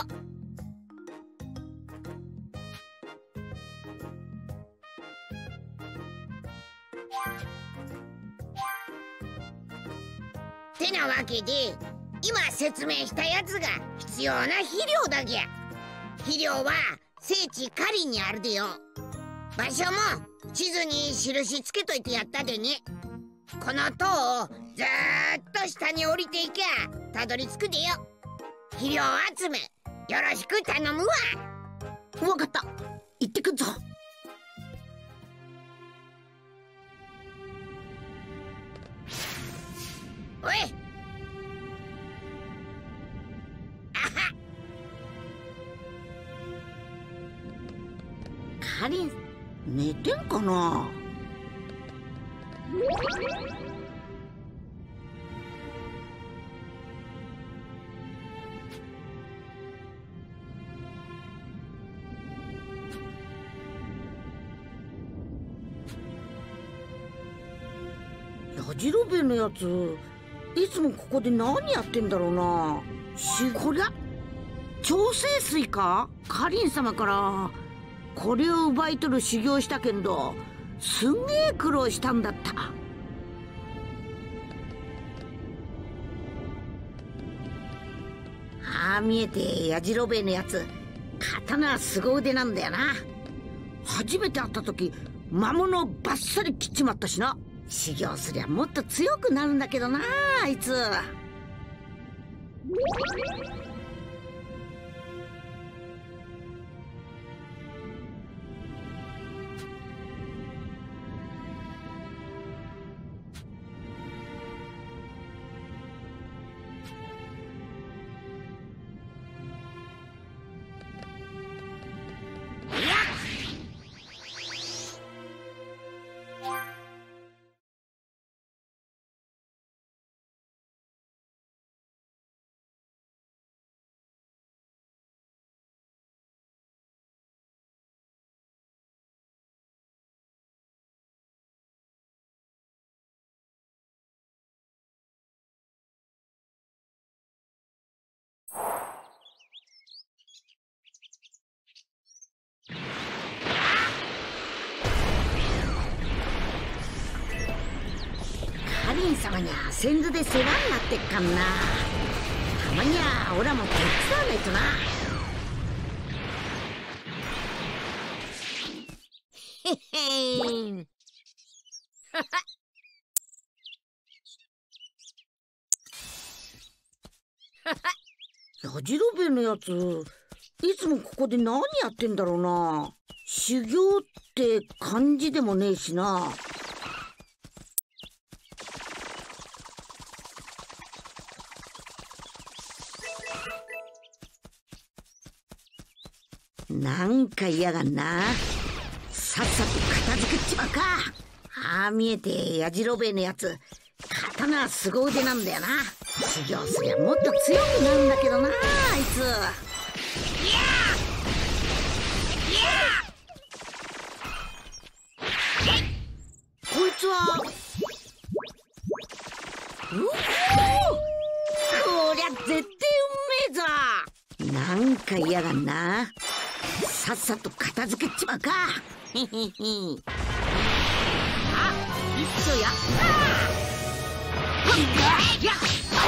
Speaker 2: てなわけで、今説明したやつが必要な肥料だぎゃ。肥料は聖地カリンにあるでよ。場所も地図に印つけといてやったでね。この塔をずーっと下に降りていきゃたどり着くでよ。肥料集めよろしく頼むわ。
Speaker 11: わかった、行ってくんぞ。
Speaker 2: おい、
Speaker 11: カリン寝てんかな。やじろべえのやついつもここで何やってんだろうな。こりゃ調整水か。カリン様からこれを奪い取る修行したけんどすんげえ苦労したんだった。 ああ見えてやじろべえのやつ、刀は凄腕なんだよな。初めて会った時魔物をバッサリ切っちまったしな。修行すりゃもっと強くなるんだけどな、あいつ。カリン様にゃ先頭で世話になってっかんな。たまにゃオラも手伝わないとな。へへんやじろべえのやつ、いつもここで何やってんだろうな。修行って感じでもねえしな。なんか嫌がんな。さっさと片付けちまうか。ああ見えてやじろべえのやつ、刀は凄腕なんだよな。修行すりゃもっと強くなるんだけどな、あいつ。いやこいつはこりゃ絶対うめえぞ。なんか嫌がんな。さっさと片付けちまうか。へへへ。あ、一緒やったー。やっ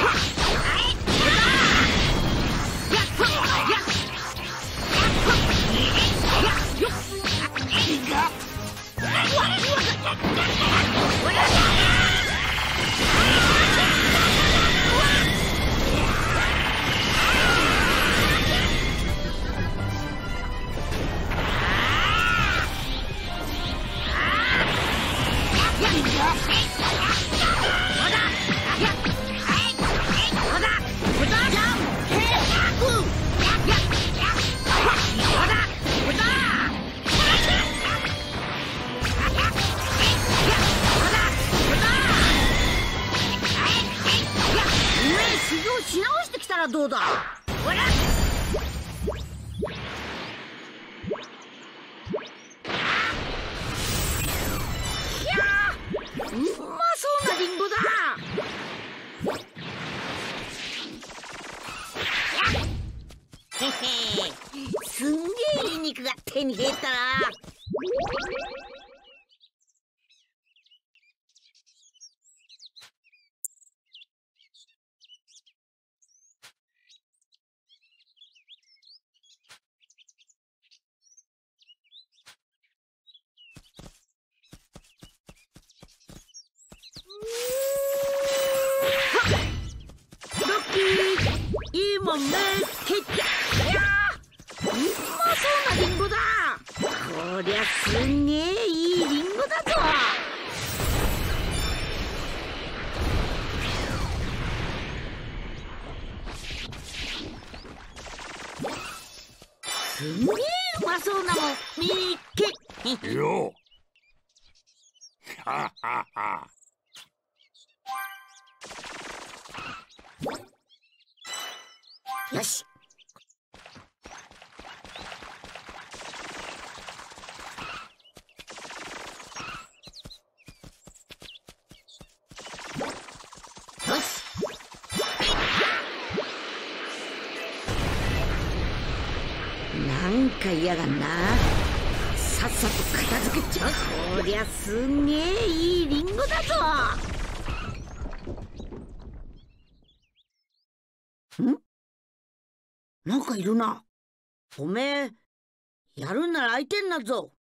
Speaker 11: し直してきたらどうだ。ほらうまそうなリンゴだ。へへ、すんげえいい肉が手に入ったな。いいもんね。うまそうなリンゴだ。こりゃすんげえいいリンゴだぞ。すんげえうまそうなもん見っけ。
Speaker 13: よははは。
Speaker 11: よし。よし。なんか嫌がんな。さっさと片付けちゃう。こりゃすんげえいいリンゴだぞ。ん？ なんかいるな。おめえやるんなら相手になるぞ。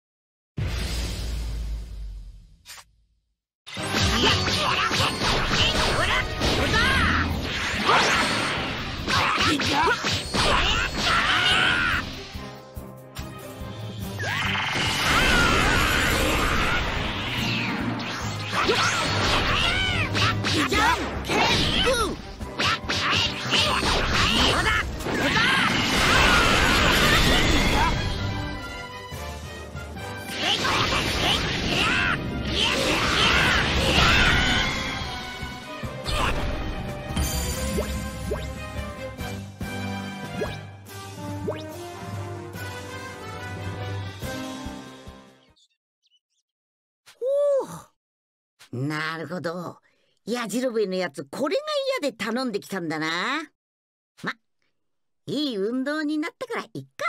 Speaker 11: なるほど。やじろべえのやつ、これが嫌で頼んできたんだな。ま、いい運動になったからいっか。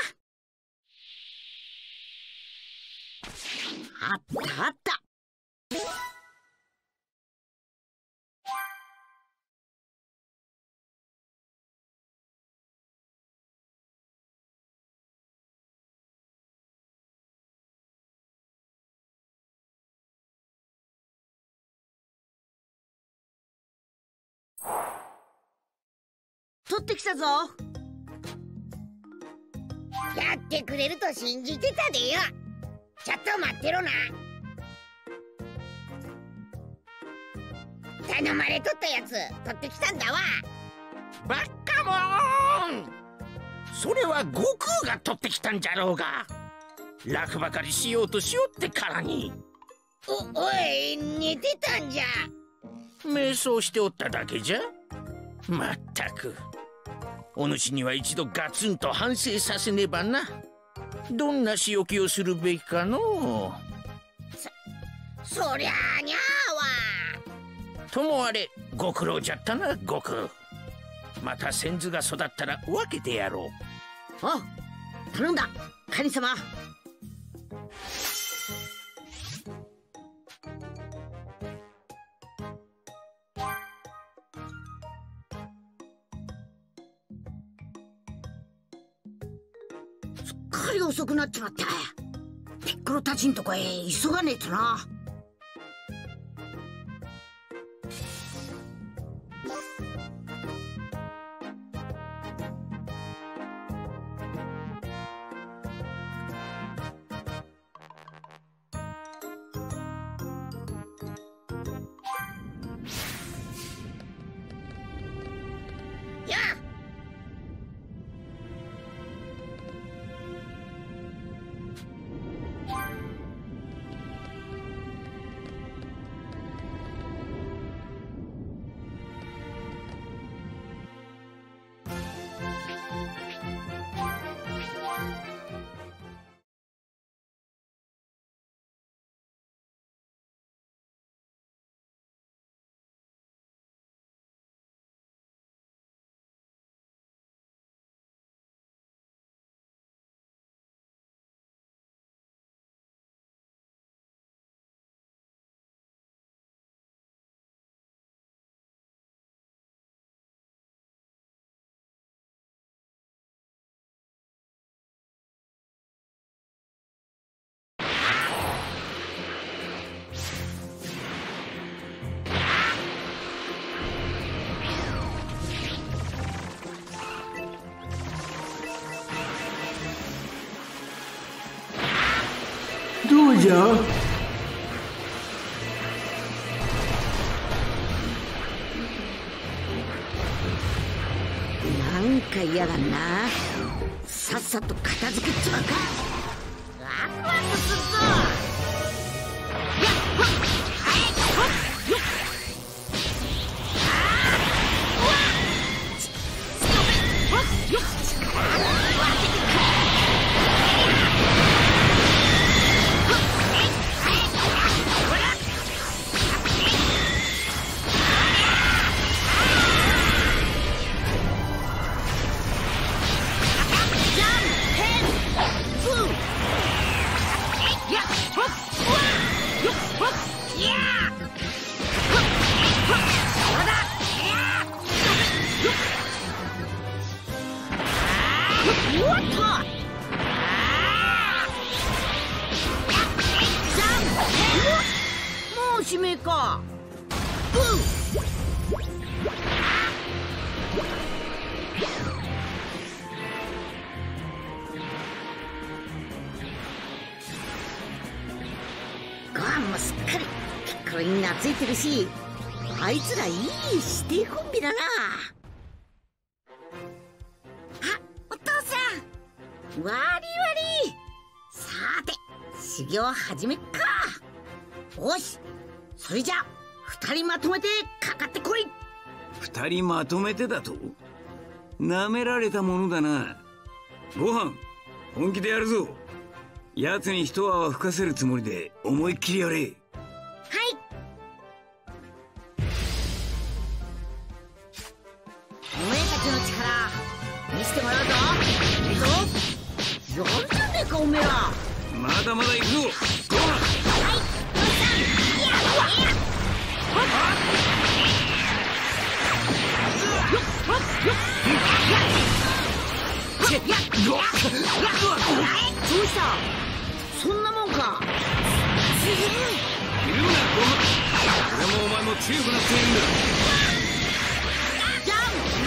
Speaker 11: あったあった。取ってきたぞ。
Speaker 2: やってくれると信じてたでよ。ちょっと待ってろな。頼まれとったやつ取ってきたんだわ。
Speaker 6: バッカモーン、それは悟空が取ってきたんじゃろうが。楽ばかりしようとしよってからに。
Speaker 2: おい、寝てたんじゃ。
Speaker 6: 瞑想しておっただけじゃ。まったく、お主には一度ガツンと反省させねばな。どんな仕置きをするべきかのう。
Speaker 2: そりゃあにゃーわ。
Speaker 6: ともあれご苦労じゃったな、悟空。また先祖が育ったら分けてやろう。
Speaker 11: あ、頼んだ、カニ様。すっかり遅くなっちまった。ピッコロたちんとこへ急がねえとな。
Speaker 13: どうじゃ。
Speaker 11: なんか嫌だな。さっさと片付けちまうか。ワクワクするぞ。やっほっ、はいほっよっ、あーわっ、つかめほっよっ、力わけてくれ。やっほっ、わっよっほっ、やーもう指名か。
Speaker 2: ご飯もすっかりピッコロに懐いてるし、あいつらいい師弟コンビだな。あ、お父さん、わりわり。さーて修行始めっか。よし、それじゃ2人まとめてかかってこい。
Speaker 7: 2人まとめてだと？なめられたものだな。ご飯本気でやるぞ。奴に一泡吹かせるつもりで思いっきりやれ。
Speaker 2: はい。お前たちの力見せてもらうぞ。いいぞ。やるじゃねえかおめえら。
Speaker 7: まだまだ行くぞ。ご飯。
Speaker 2: はい、父さん。いやいや。
Speaker 11: どうした？そんなもんか。
Speaker 7: 言うな、俺もお前も強くなっているんだ。
Speaker 11: ジャ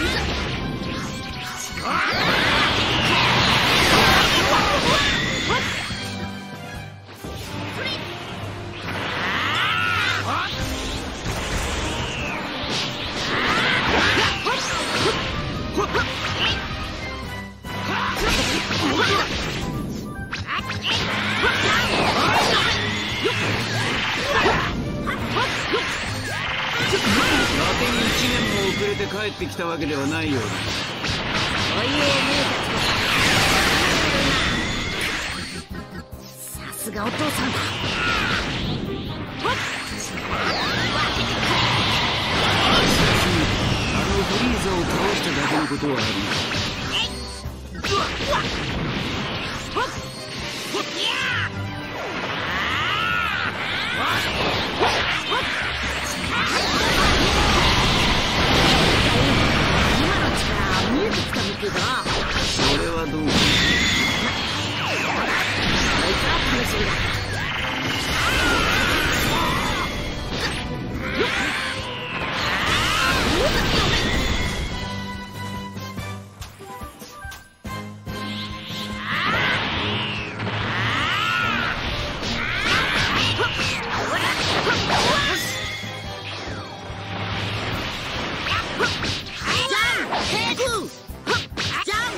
Speaker 7: 遅れて帰ってきたわけではないようだ。
Speaker 2: おいおめえたちさすがお父さんだ。
Speaker 7: フリーザを倒しただけのことはある。
Speaker 2: 今の力見えてきたみてえだ。
Speaker 7: それはどうか。
Speaker 2: こいつは楽しみだ。ジャン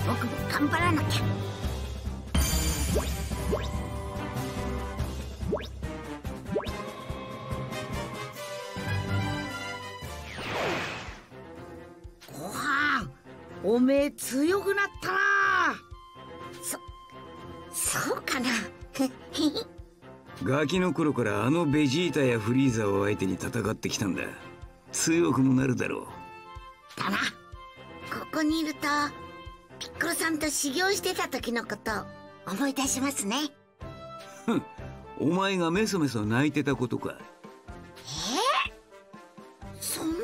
Speaker 11: 僕も頑張らなきゃ。ご飯、おめえ強くなったな。そうかな。
Speaker 7: ガキの頃からあのベジータやフリーザを相手に戦ってきたんだ。強くもなるだろう。
Speaker 11: だな。ここにいるとピッコロさんと修行してた時のこと思い出しますね。
Speaker 7: ふん、お前がメソメソ泣いてたことか。
Speaker 11: そんな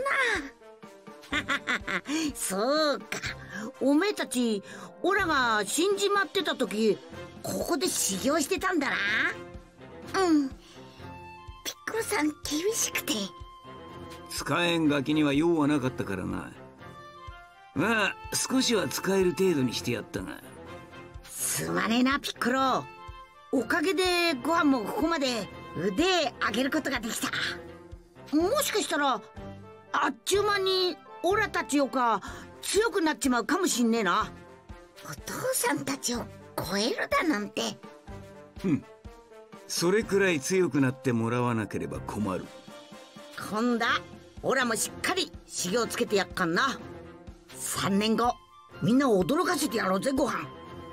Speaker 11: そうか。おめえたちオラが死んじまってた時ここで修行してたんだな。うん、ピッコロさん厳しくて
Speaker 7: 使えんガキには用はなかったからな。まあ少しは使える程度にしてやったが。
Speaker 11: すまねえなピッコロ。おかげでご飯もここまで腕上げることができた。もしかしたらあっちゅう間にオラたちよか強くなっちまうかもしんねえな。お父さんたちを超えるだなんて。
Speaker 7: それくらい強くなってもらわなければ困る。
Speaker 11: 今度はオラもしっかり修行つけてやっかんな。3年後みんなを驚かせてやろうぜご飯。はい。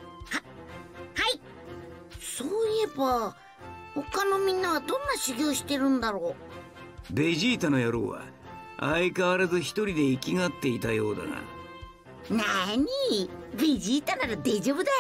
Speaker 11: そういえば他のみんなはどんな修行してるんだろ
Speaker 7: う。ベジータの野郎は相変わらず一人で生きがっていたようだが。
Speaker 11: なに、ベジータなら大丈夫だ。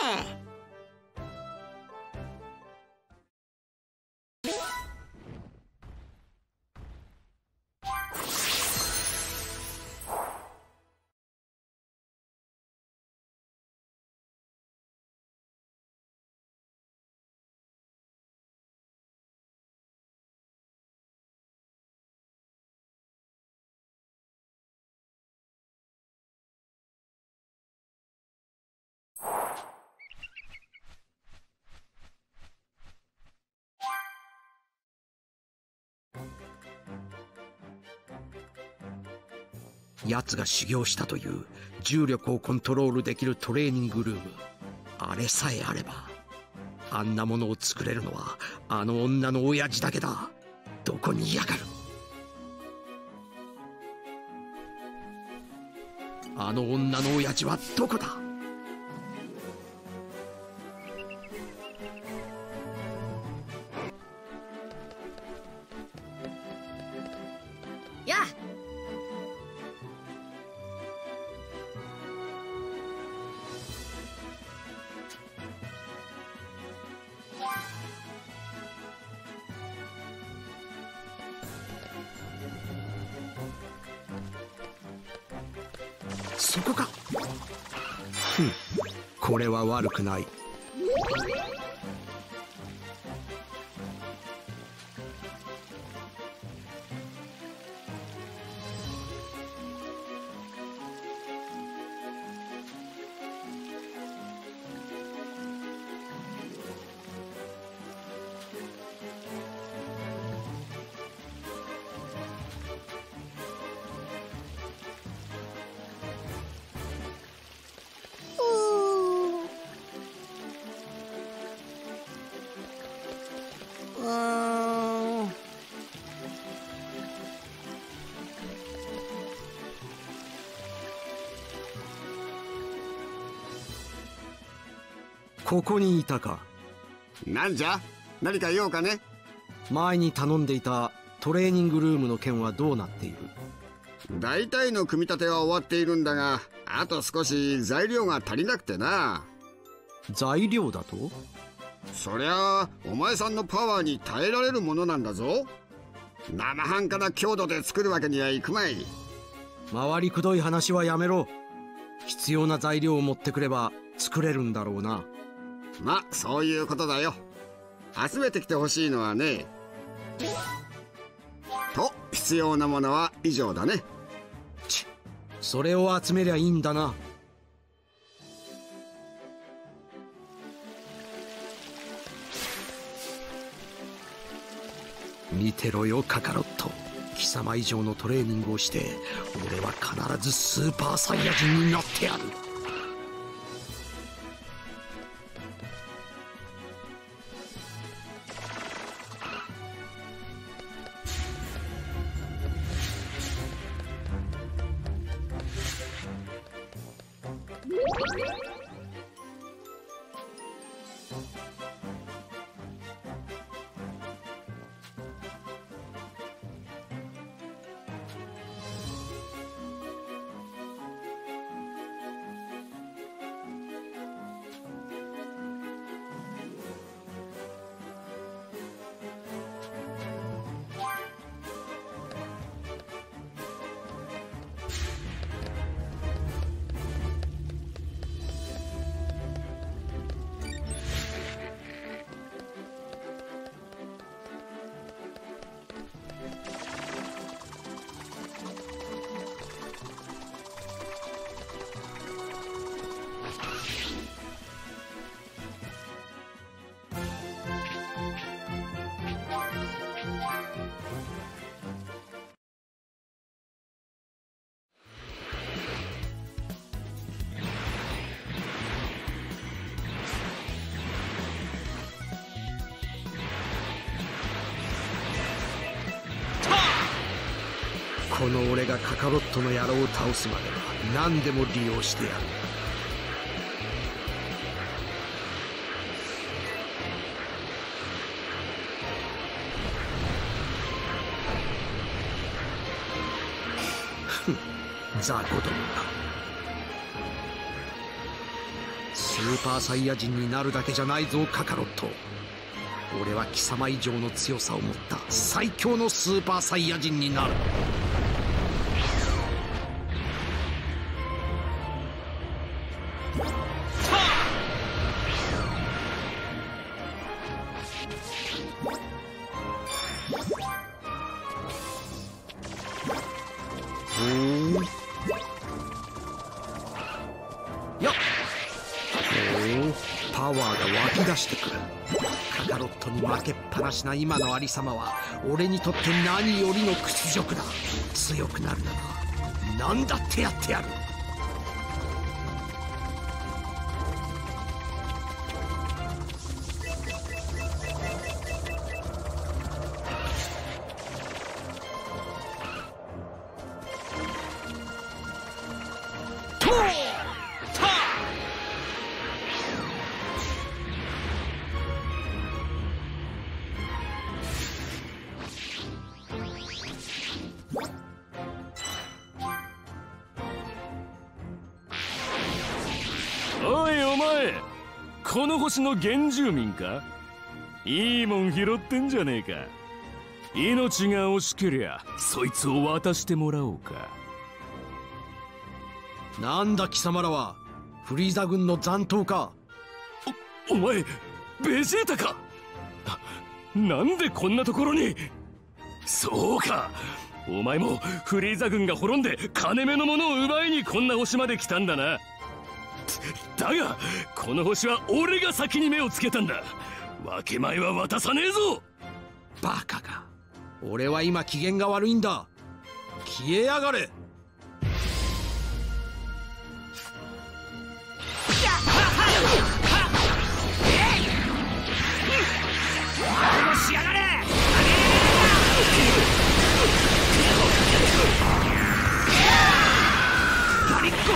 Speaker 6: 奴が修行したという重力をコントロールできるトレーニングルーム、あれさえあればあんなものを作れるのはあの女の親父だけだ。どこにいやがる。あの女の親父はどこだ。
Speaker 2: やあ、
Speaker 6: そこか。これは悪くない。ここにいたか。
Speaker 14: なんじゃ、何か用かね。
Speaker 6: 前に頼んでいたトレーニングルームの件はどうなっている。
Speaker 14: 大体の組み立ては終わっているんだが、あと少し材料が足りなくてな。
Speaker 6: 材料だと。
Speaker 14: そりゃあお前さんのパワーに耐えられるものなんだぞ。生半可な強度で作るわけにはいくまい。
Speaker 6: 回りくどい話はやめろ。必要な材料を持ってくれば作れるんだろうな。
Speaker 14: ま、そういうことだよ。集めてきてほしいのはね。と、必要なものは以上だね。
Speaker 6: それを集めりゃいいんだな。見てろよカカロット。貴様以上のトレーニングをして俺は必ずスーパーサイヤ人になってやる。 この俺がカカロットの野郎を倒すまでは何でも利用してやる。雑魚どもがスーパーサイヤ人になるだけじゃないぞカカロット。俺は貴様以上の強さを持った最強のスーパーサイヤ人になる。パワーが湧き出してくる。カカロットに負けっぱなしな今のありさまは俺にとって何よりの屈辱だ。強くなるなら何だってやってやる。
Speaker 15: おいお前、この星の原住民か？いいもん拾ってんじゃねえか。命が惜しけりゃそいつを渡してもらおうか。
Speaker 6: なんだ貴様らはフリーザ軍の残党か？
Speaker 15: お前ベジータか？なんでこんなところに？そうか、お前もフリーザ軍が滅んで金目のものを奪いにこんな星まで来たんだな。だがこの星は俺が先に目をつけたんだ。分け前は渡さねえぞ。
Speaker 6: バカが、俺は今機嫌が悪いんだ。消えやがれ。
Speaker 2: しやがれ。パニック砲。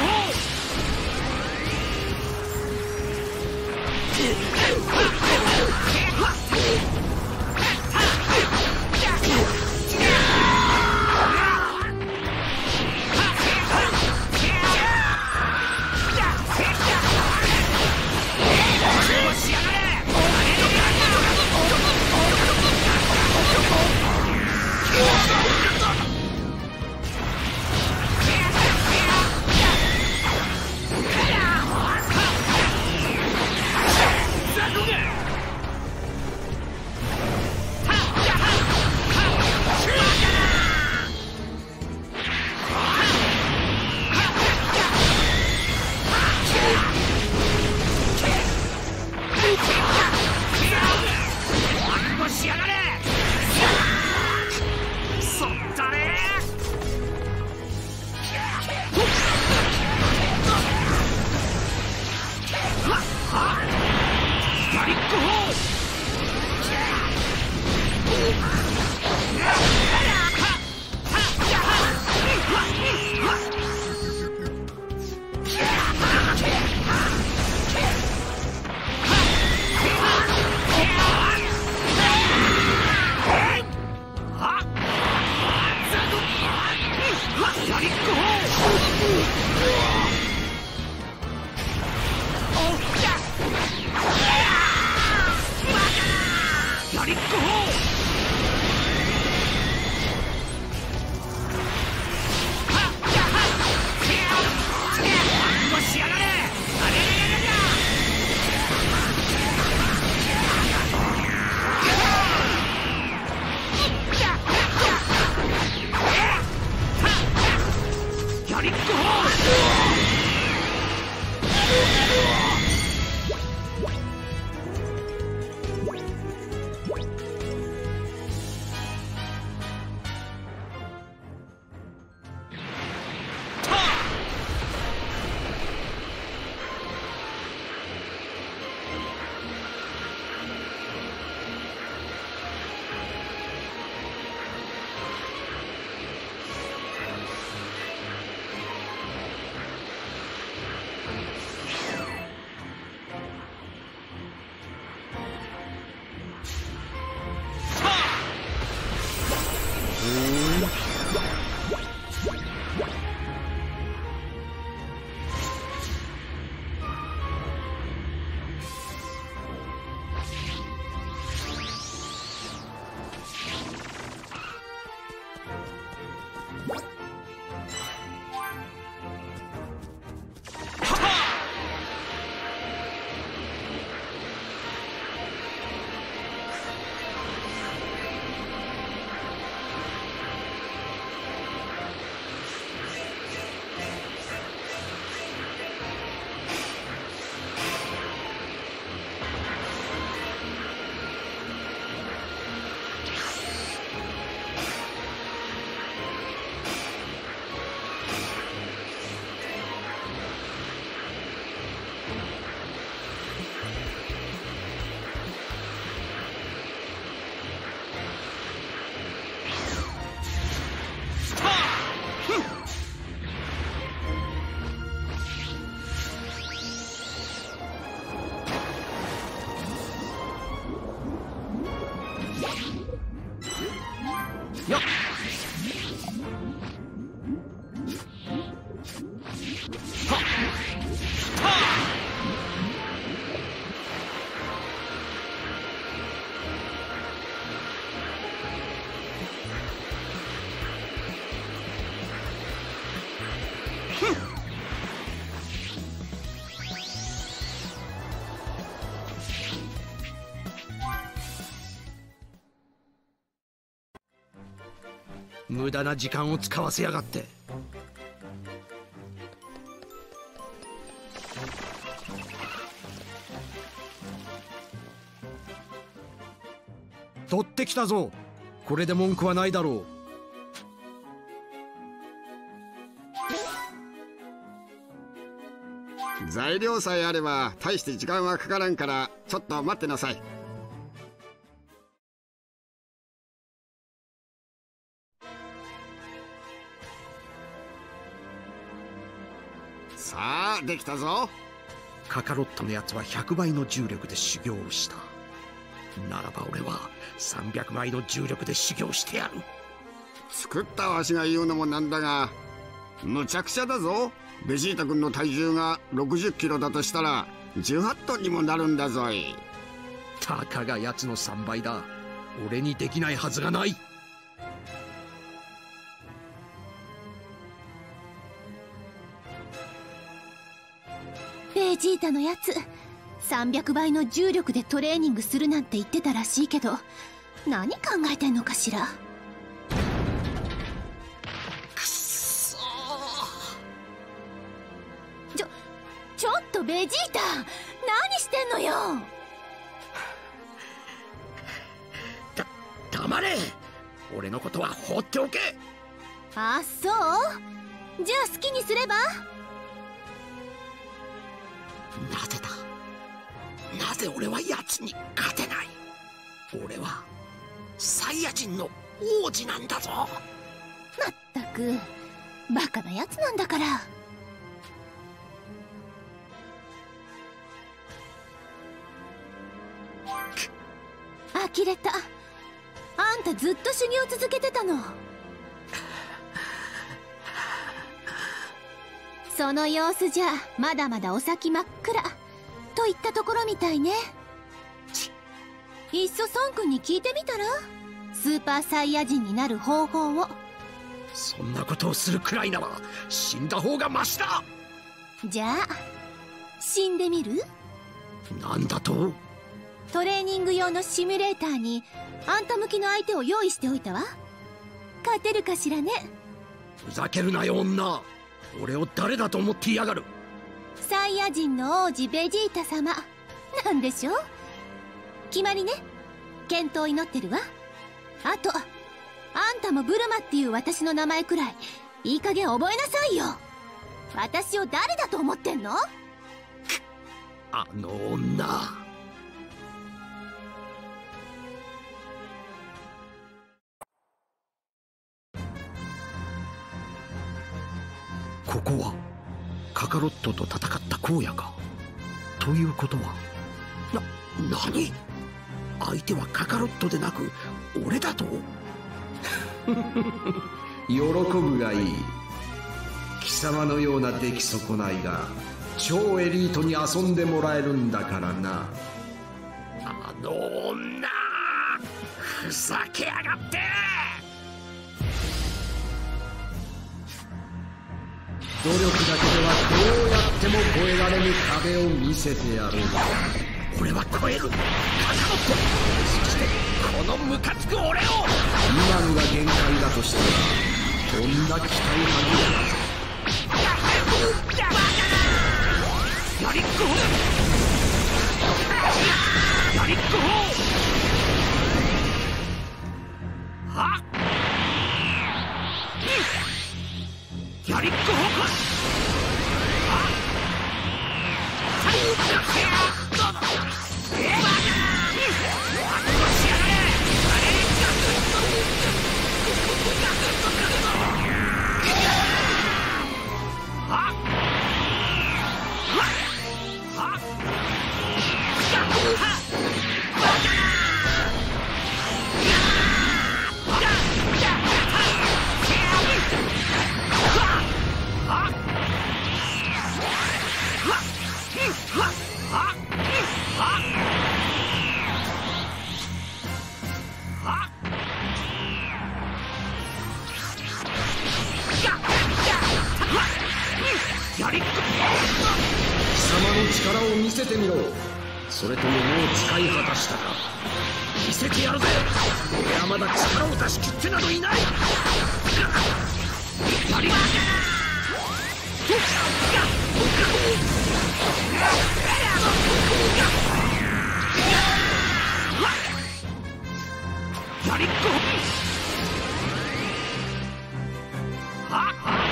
Speaker 6: やっ無駄な時間を使わせやがって。取ってきたぞ。これで文句はないだろ
Speaker 14: う。材料さえあれば大して時間はかからんからちょっと待ってなさい。さあできたぞ。
Speaker 6: カカロットのやつは100倍の重力で修行をした。ならば俺は300倍の重力で修行してやる。
Speaker 14: 作ったわしが言うのもなんだが、むちゃくちゃだぞ。ベジータ君の体重が60キロだとしたら18トンにもなるんだぞい。
Speaker 6: たかがやつの3倍だ。俺にできないはずがない。
Speaker 1: ベジータのやつ300倍の重力でトレーニングするなんて言ってたらしいけど、何考えてんのかしら。
Speaker 6: くっそ
Speaker 1: ー。ちょっとベジータ、何してんのよ。
Speaker 6: 黙れ。俺のことは放っておけ。
Speaker 1: あ、そう。じゃあ好きにすれば。
Speaker 6: なぜだ。なぜ俺は奴に勝てない。俺はサイヤ人の王子なんだぞ。
Speaker 1: まったくバカなやつなんだから。呆れた。あんたずっと修行続けてたの。その様子じゃまだまだお先真っ暗といったところみたいね。いっそ孫君に聞いてみたら。スーパーサイヤ人になる方法を。
Speaker 6: そんなことをするくらいなら死んだ方がマシだ。
Speaker 1: じゃあ死んでみる？
Speaker 6: なんだと？
Speaker 1: トレーニング用のシミュレーターにあんた向きの相手を用意しておいたわ。勝てるかしらね。
Speaker 6: ふざけるなよ女。俺を誰だと思っていやがる。
Speaker 1: サイヤ人の王子ベジータ様なんでしょ。決まりね。健闘を祈ってるわ。あとあんたもブルマっていう私の名前くらいいい加減覚えなさいよ。私を誰だと思ってんの？
Speaker 6: あの女。ここはカカロットと戦った荒野か。ということは何？相手はカカロットでなく俺だと？
Speaker 16: 喜ぶがいい。貴様のような出来損ないが超エリートに遊んでもらえるんだからな。
Speaker 6: あの女、ふざけやがって。
Speaker 16: 努力だけではどうやっても越えられぬ壁を見せてやる。
Speaker 6: 俺は越える。カカロット、そしてこのムカつく俺を。
Speaker 16: 今のが限界だとしたらとんだ期待はず
Speaker 6: やりっこやりっこはっやりっこ
Speaker 16: みろ。それとももう使い果たしたか。
Speaker 6: 見せてやるぜ。俺はまだ力を出し切ってなどいない。やりまやりっこは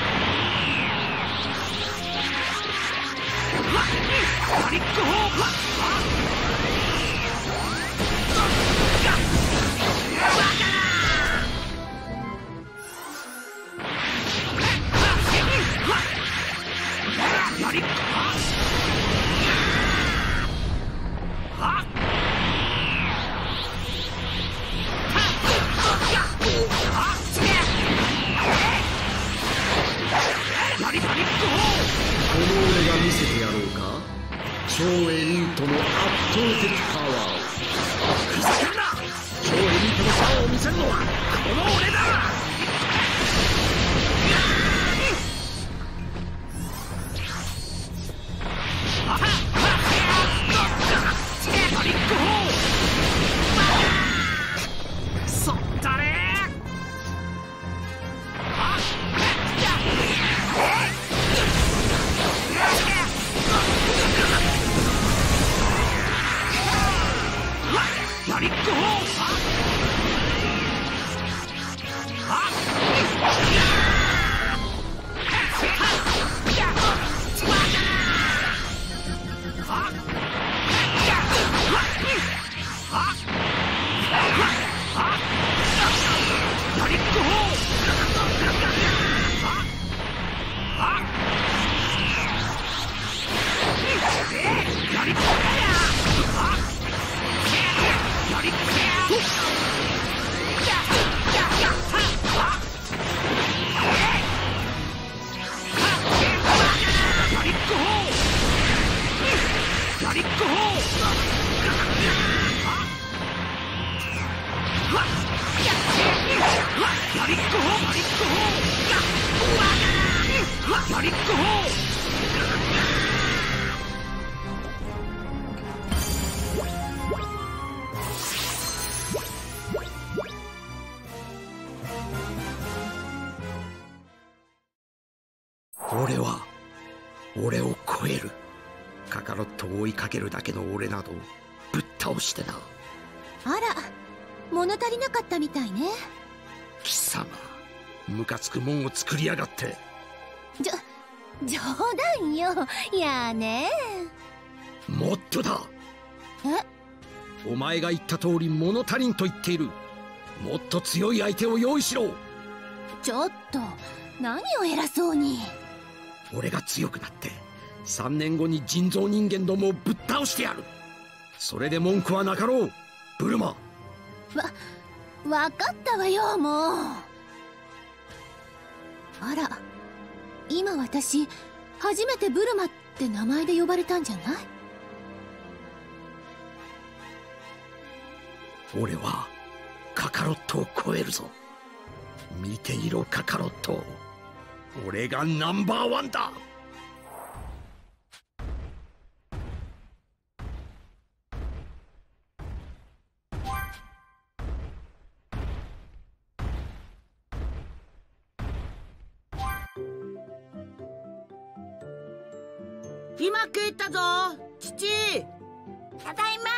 Speaker 6: やりっこやりっこ
Speaker 16: この俺が見せてやろうか。超エリートの圧倒的パワーを。
Speaker 6: ふざけるな。超エリートのパワーを見せるのはこの俺だ。やりっこそったれ。やりっこ俺は俺を超える。カカロットを追いかけるだけの俺などぶっ倒してな。
Speaker 1: あら、物足りなかったみたいね。
Speaker 6: 貴様、ムカつくもんを作りやがって。
Speaker 1: 冗談よ。やね。
Speaker 6: もっとだ。お前が言った通り物足りんと言っている。もっと強い相手を用意しろ。
Speaker 1: ちょっと何を偉そうに。
Speaker 6: 俺が強くなって3年後に人造人間どもをぶっ倒してやる。それで文句はなかろう、ブルマ。
Speaker 1: わかったわよ、もう。あら、今私初めてブルマって名前で呼ばれたんじゃない？
Speaker 6: 俺はカカロットを超えるぞ。見ていろカカロット、俺がナンバーワンだ。
Speaker 11: 今帰ったぞ、父。
Speaker 2: ただいま。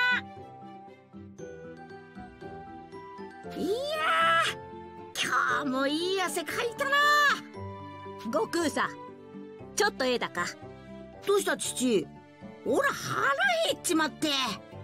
Speaker 2: いやー、今日もいい汗かいたな。
Speaker 17: 悟空さん、ちょっとええだか。
Speaker 11: どうした父？おら腹減っちまって。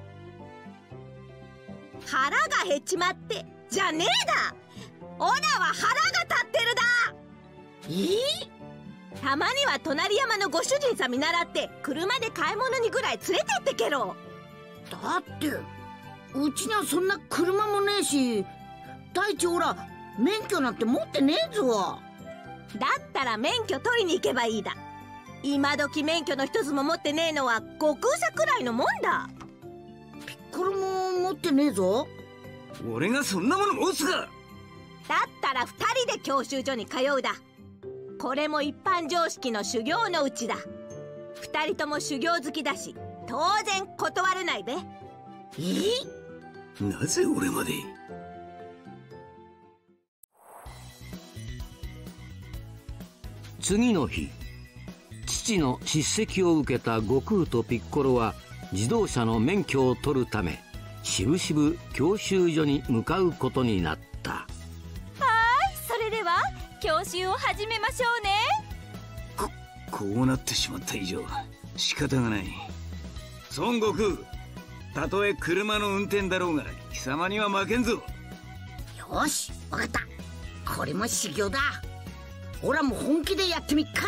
Speaker 17: 腹が減っちまってじゃねえだ。オラは腹が立ってるだ。たまには隣山のご主人さん見習って車で買い物にぐらい連れてってけろ。
Speaker 11: だってうちにはそんな車もねえし、第一オラ免許なんて持ってねえぞ。
Speaker 17: だったら免許取りに行けばいいだ。今時免許の一つも持ってねえのは悟空さくらいのもんだ。
Speaker 11: ピッコロも持ってねえぞ。
Speaker 7: 俺がそんなもの持つか。
Speaker 17: だったら2人で教習所に通うだ。これも一般常識の修行のうちだ。2人とも修行好きだし、 当然断れないべ。
Speaker 7: なぜ俺まで。
Speaker 3: 次の日、父の叱責を受けた悟空とピッコロは自動車の免許を取るためしぶしぶ教習所に向かうことになった。
Speaker 18: はい、それでは教習を始めましょうね。
Speaker 7: こうなってしまった以上仕方がない。孫悟空、たとえ車の運転だろうが貴様には負けんぞ。
Speaker 11: よし、わかった。これも修行だ。オラも本気でやってみっか。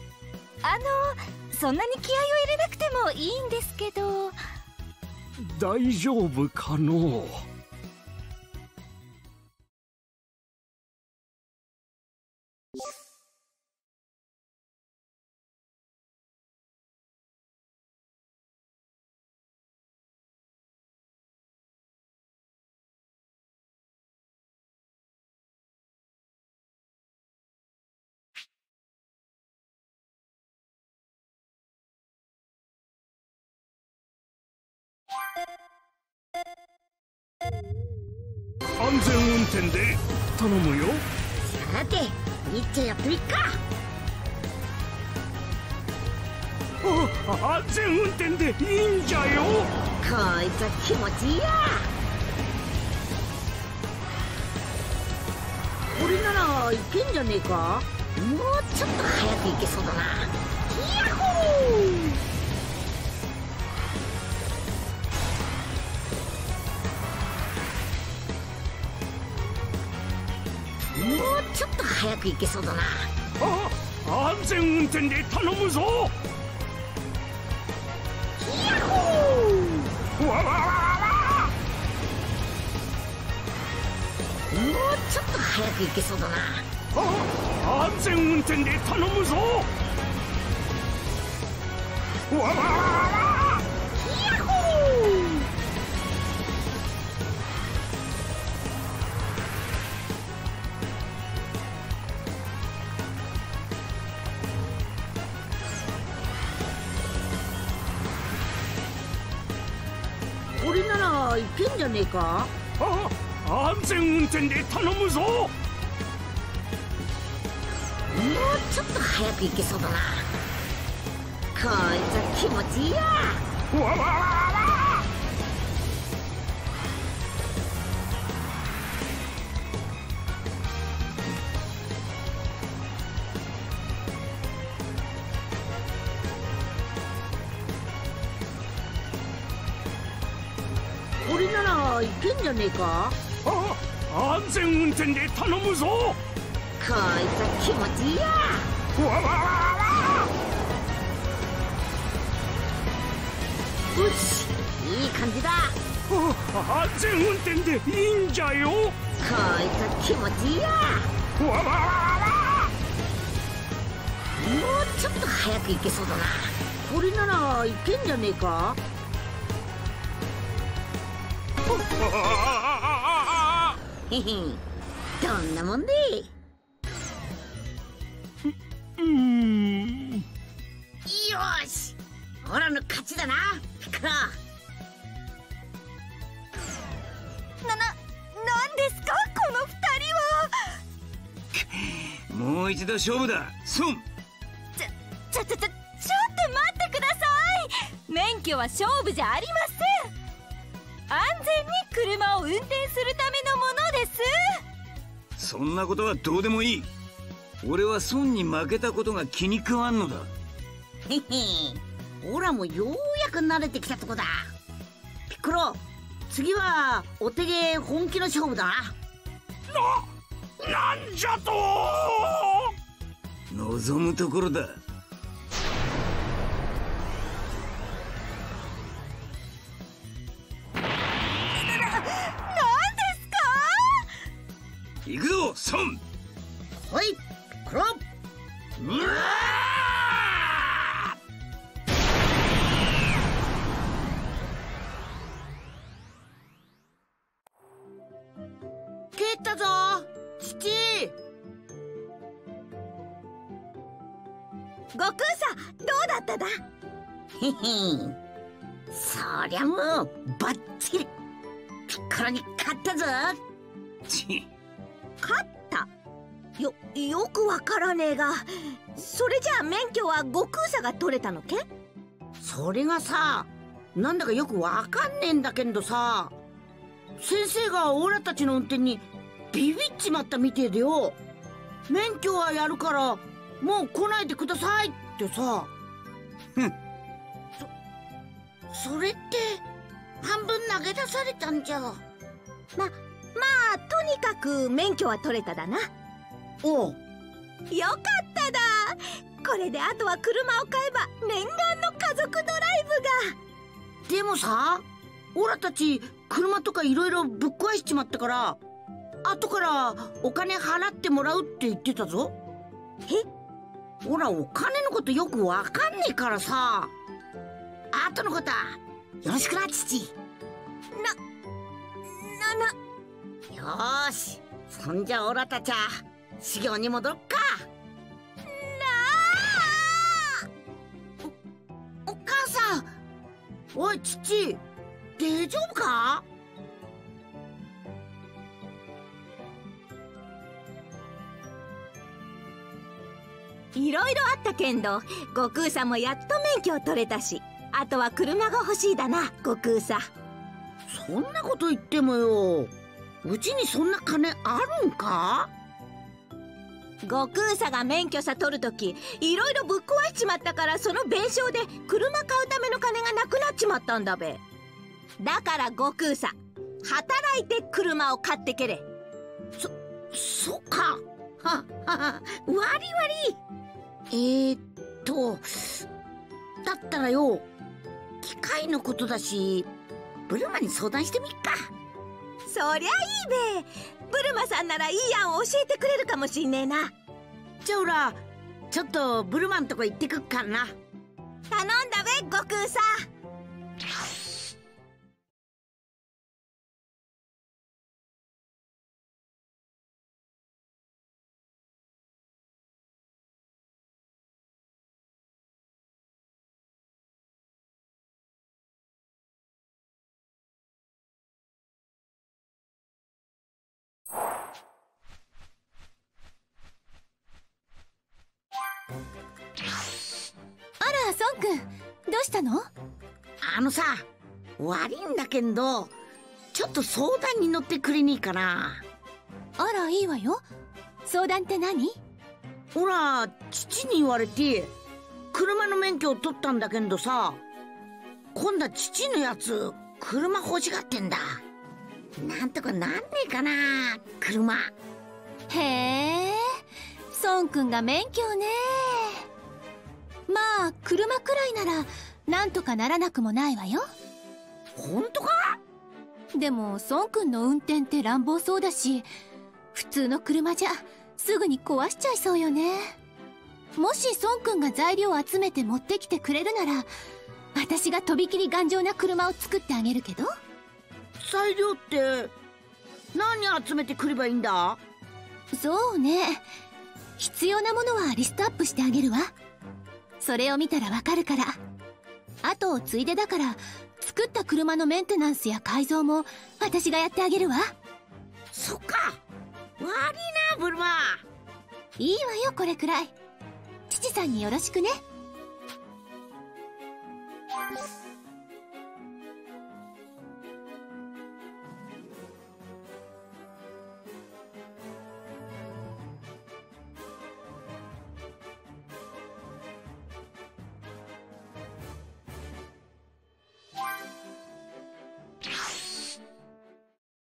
Speaker 18: そんなに気合を入れなくてもいいんですけど。
Speaker 15: 大丈夫かのう。安全運転で頼むよ。
Speaker 11: さて、みっちゃやってみっか。
Speaker 15: 安全運転でいいんじゃよ。
Speaker 11: こいつは気持ちいいや。これならいけんじゃねえか。もうちょっと早く行けそうだな。ヤッホー。もうちょっと早く行けそうだな。
Speaker 15: 安全運転で頼むぞ。
Speaker 11: ヤッホー。
Speaker 15: わわわわ。
Speaker 11: もうちょっと早く行けそうだな。
Speaker 15: 安全運転で頼むぞ。わわわわ。
Speaker 11: ヤッホー。これならいけんじゃねえか。
Speaker 15: 安全運転で頼むぞ。もう
Speaker 11: ちょっと早く行けそうだな。こいつは気持ちいいや。
Speaker 15: わわわわ。
Speaker 11: これならいけんじゃねえか。
Speaker 15: 安全運転で頼むぞ。
Speaker 11: こいつは気持ちいいや。
Speaker 15: わわわわ。
Speaker 11: よし、いい感じだ。
Speaker 15: 安全運転でいいんじゃよ。こい
Speaker 11: つは気持ちいいや。
Speaker 15: わわわわ。
Speaker 11: もうちょっと早く行けそうだな。これならいけんじゃねえか。へへ、どんなもんで。よし、オラの勝ちだな、ピッコロ。
Speaker 18: なんですかこの二
Speaker 7: 人は。もう一度勝負だ、孫。
Speaker 18: ちょっと待ってください。免許は勝負じゃありません。安全に車を運転するためのものです。
Speaker 7: そんなことはどうでもいい。俺は孫に負けたことが気に食わんのだ。
Speaker 11: へへ、オラもようやく慣れてきたとこだ。ピッコロ、次はお手芸本気の勝負だな。
Speaker 15: なんじゃと。
Speaker 7: 望むところだ。行くぞ、孫。
Speaker 11: ほい、コロ。蹴ったぞ、父。
Speaker 17: 悟空さん、どうだっただ。
Speaker 11: へへ、 そりゃもうバッチリピッコロに勝ったぞ。
Speaker 17: 勝った？よくわからねえが、それじゃあ免許は悟空さが取れたのけ？
Speaker 11: それがさ、なんだかよくわかんねえんだけどさ、先生がオラたちの運転にビビっちまったみてえでよ、免許はやるからもう来ないでくださいってさ。それって半分投げ出されたんじゃ。
Speaker 17: まあとにかく免許は取れただな。
Speaker 11: おう、
Speaker 17: よかっただ。これであとは車を買えば念願の家族ドライブが。
Speaker 11: でもさ、オラたち車とかいろいろぶっ壊しちまったから、後からお金払ってもらうって言ってたぞ。オラお金のことよくわかんねえからさ。後のことはよろしくな、父。よーし、そんじゃオラたちは修行に戻ろっか。お母さん。おい父、大丈夫か？
Speaker 17: いろいろあったけんど、悟空さんもやっと免許を取れたし、あとは車が欲しいだな、悟空さん。
Speaker 11: そんなこと言ってもよ、うちにそんな金あるんか？
Speaker 17: 悟空さんが免許さ取るとき、いろいろぶっ壊しちまったから、その弁償で車買うための金がなくなっちまったんだべ。だから悟空さん、働いて車を買ってけれ。
Speaker 11: そっか。は悪い。だったらよ、機械のことだし、ブルマに相談してみっか。
Speaker 17: そりゃいいべ。ブルマさんならいい案を教えてくれるかもしんねえな。
Speaker 11: じゃあオラ、ちょっとブルマんとこ行ってくっからな。
Speaker 17: 頼んだべ、悟空さん。
Speaker 1: あら、孫くん、どうしたの？
Speaker 11: さ、悪いんだけど、ちょっと相談に乗ってくれねえかな。
Speaker 1: あら、いいわよ。相談って何？
Speaker 11: ほら、父に言われて車の免許を取ったんだけどさ、今度は父のやつ車欲しがってんだ。なんとかなんねえかな、車。
Speaker 1: へえ、孫くんが免許ね。まあ車くらいならなんとかならなくもないわよ。
Speaker 11: 本当か？
Speaker 1: でも孫くんの運転って乱暴そうだし、普通の車じゃすぐに壊しちゃいそうよね。もし孫くんが材料を集めて持ってきてくれるなら、私がとびきり頑丈な車を作ってあげるけど。
Speaker 11: 材料って何集めてくればいいんだ？
Speaker 1: そうね、必要なものはリストアップしてあげるわ。それを見たらわかるから。あとついでだから、作った車のメンテナンスや改造も私がやってあげるわ。
Speaker 11: そっか、悪いなブルマ。
Speaker 1: いいわよ、これくらい。父さんによろしくね。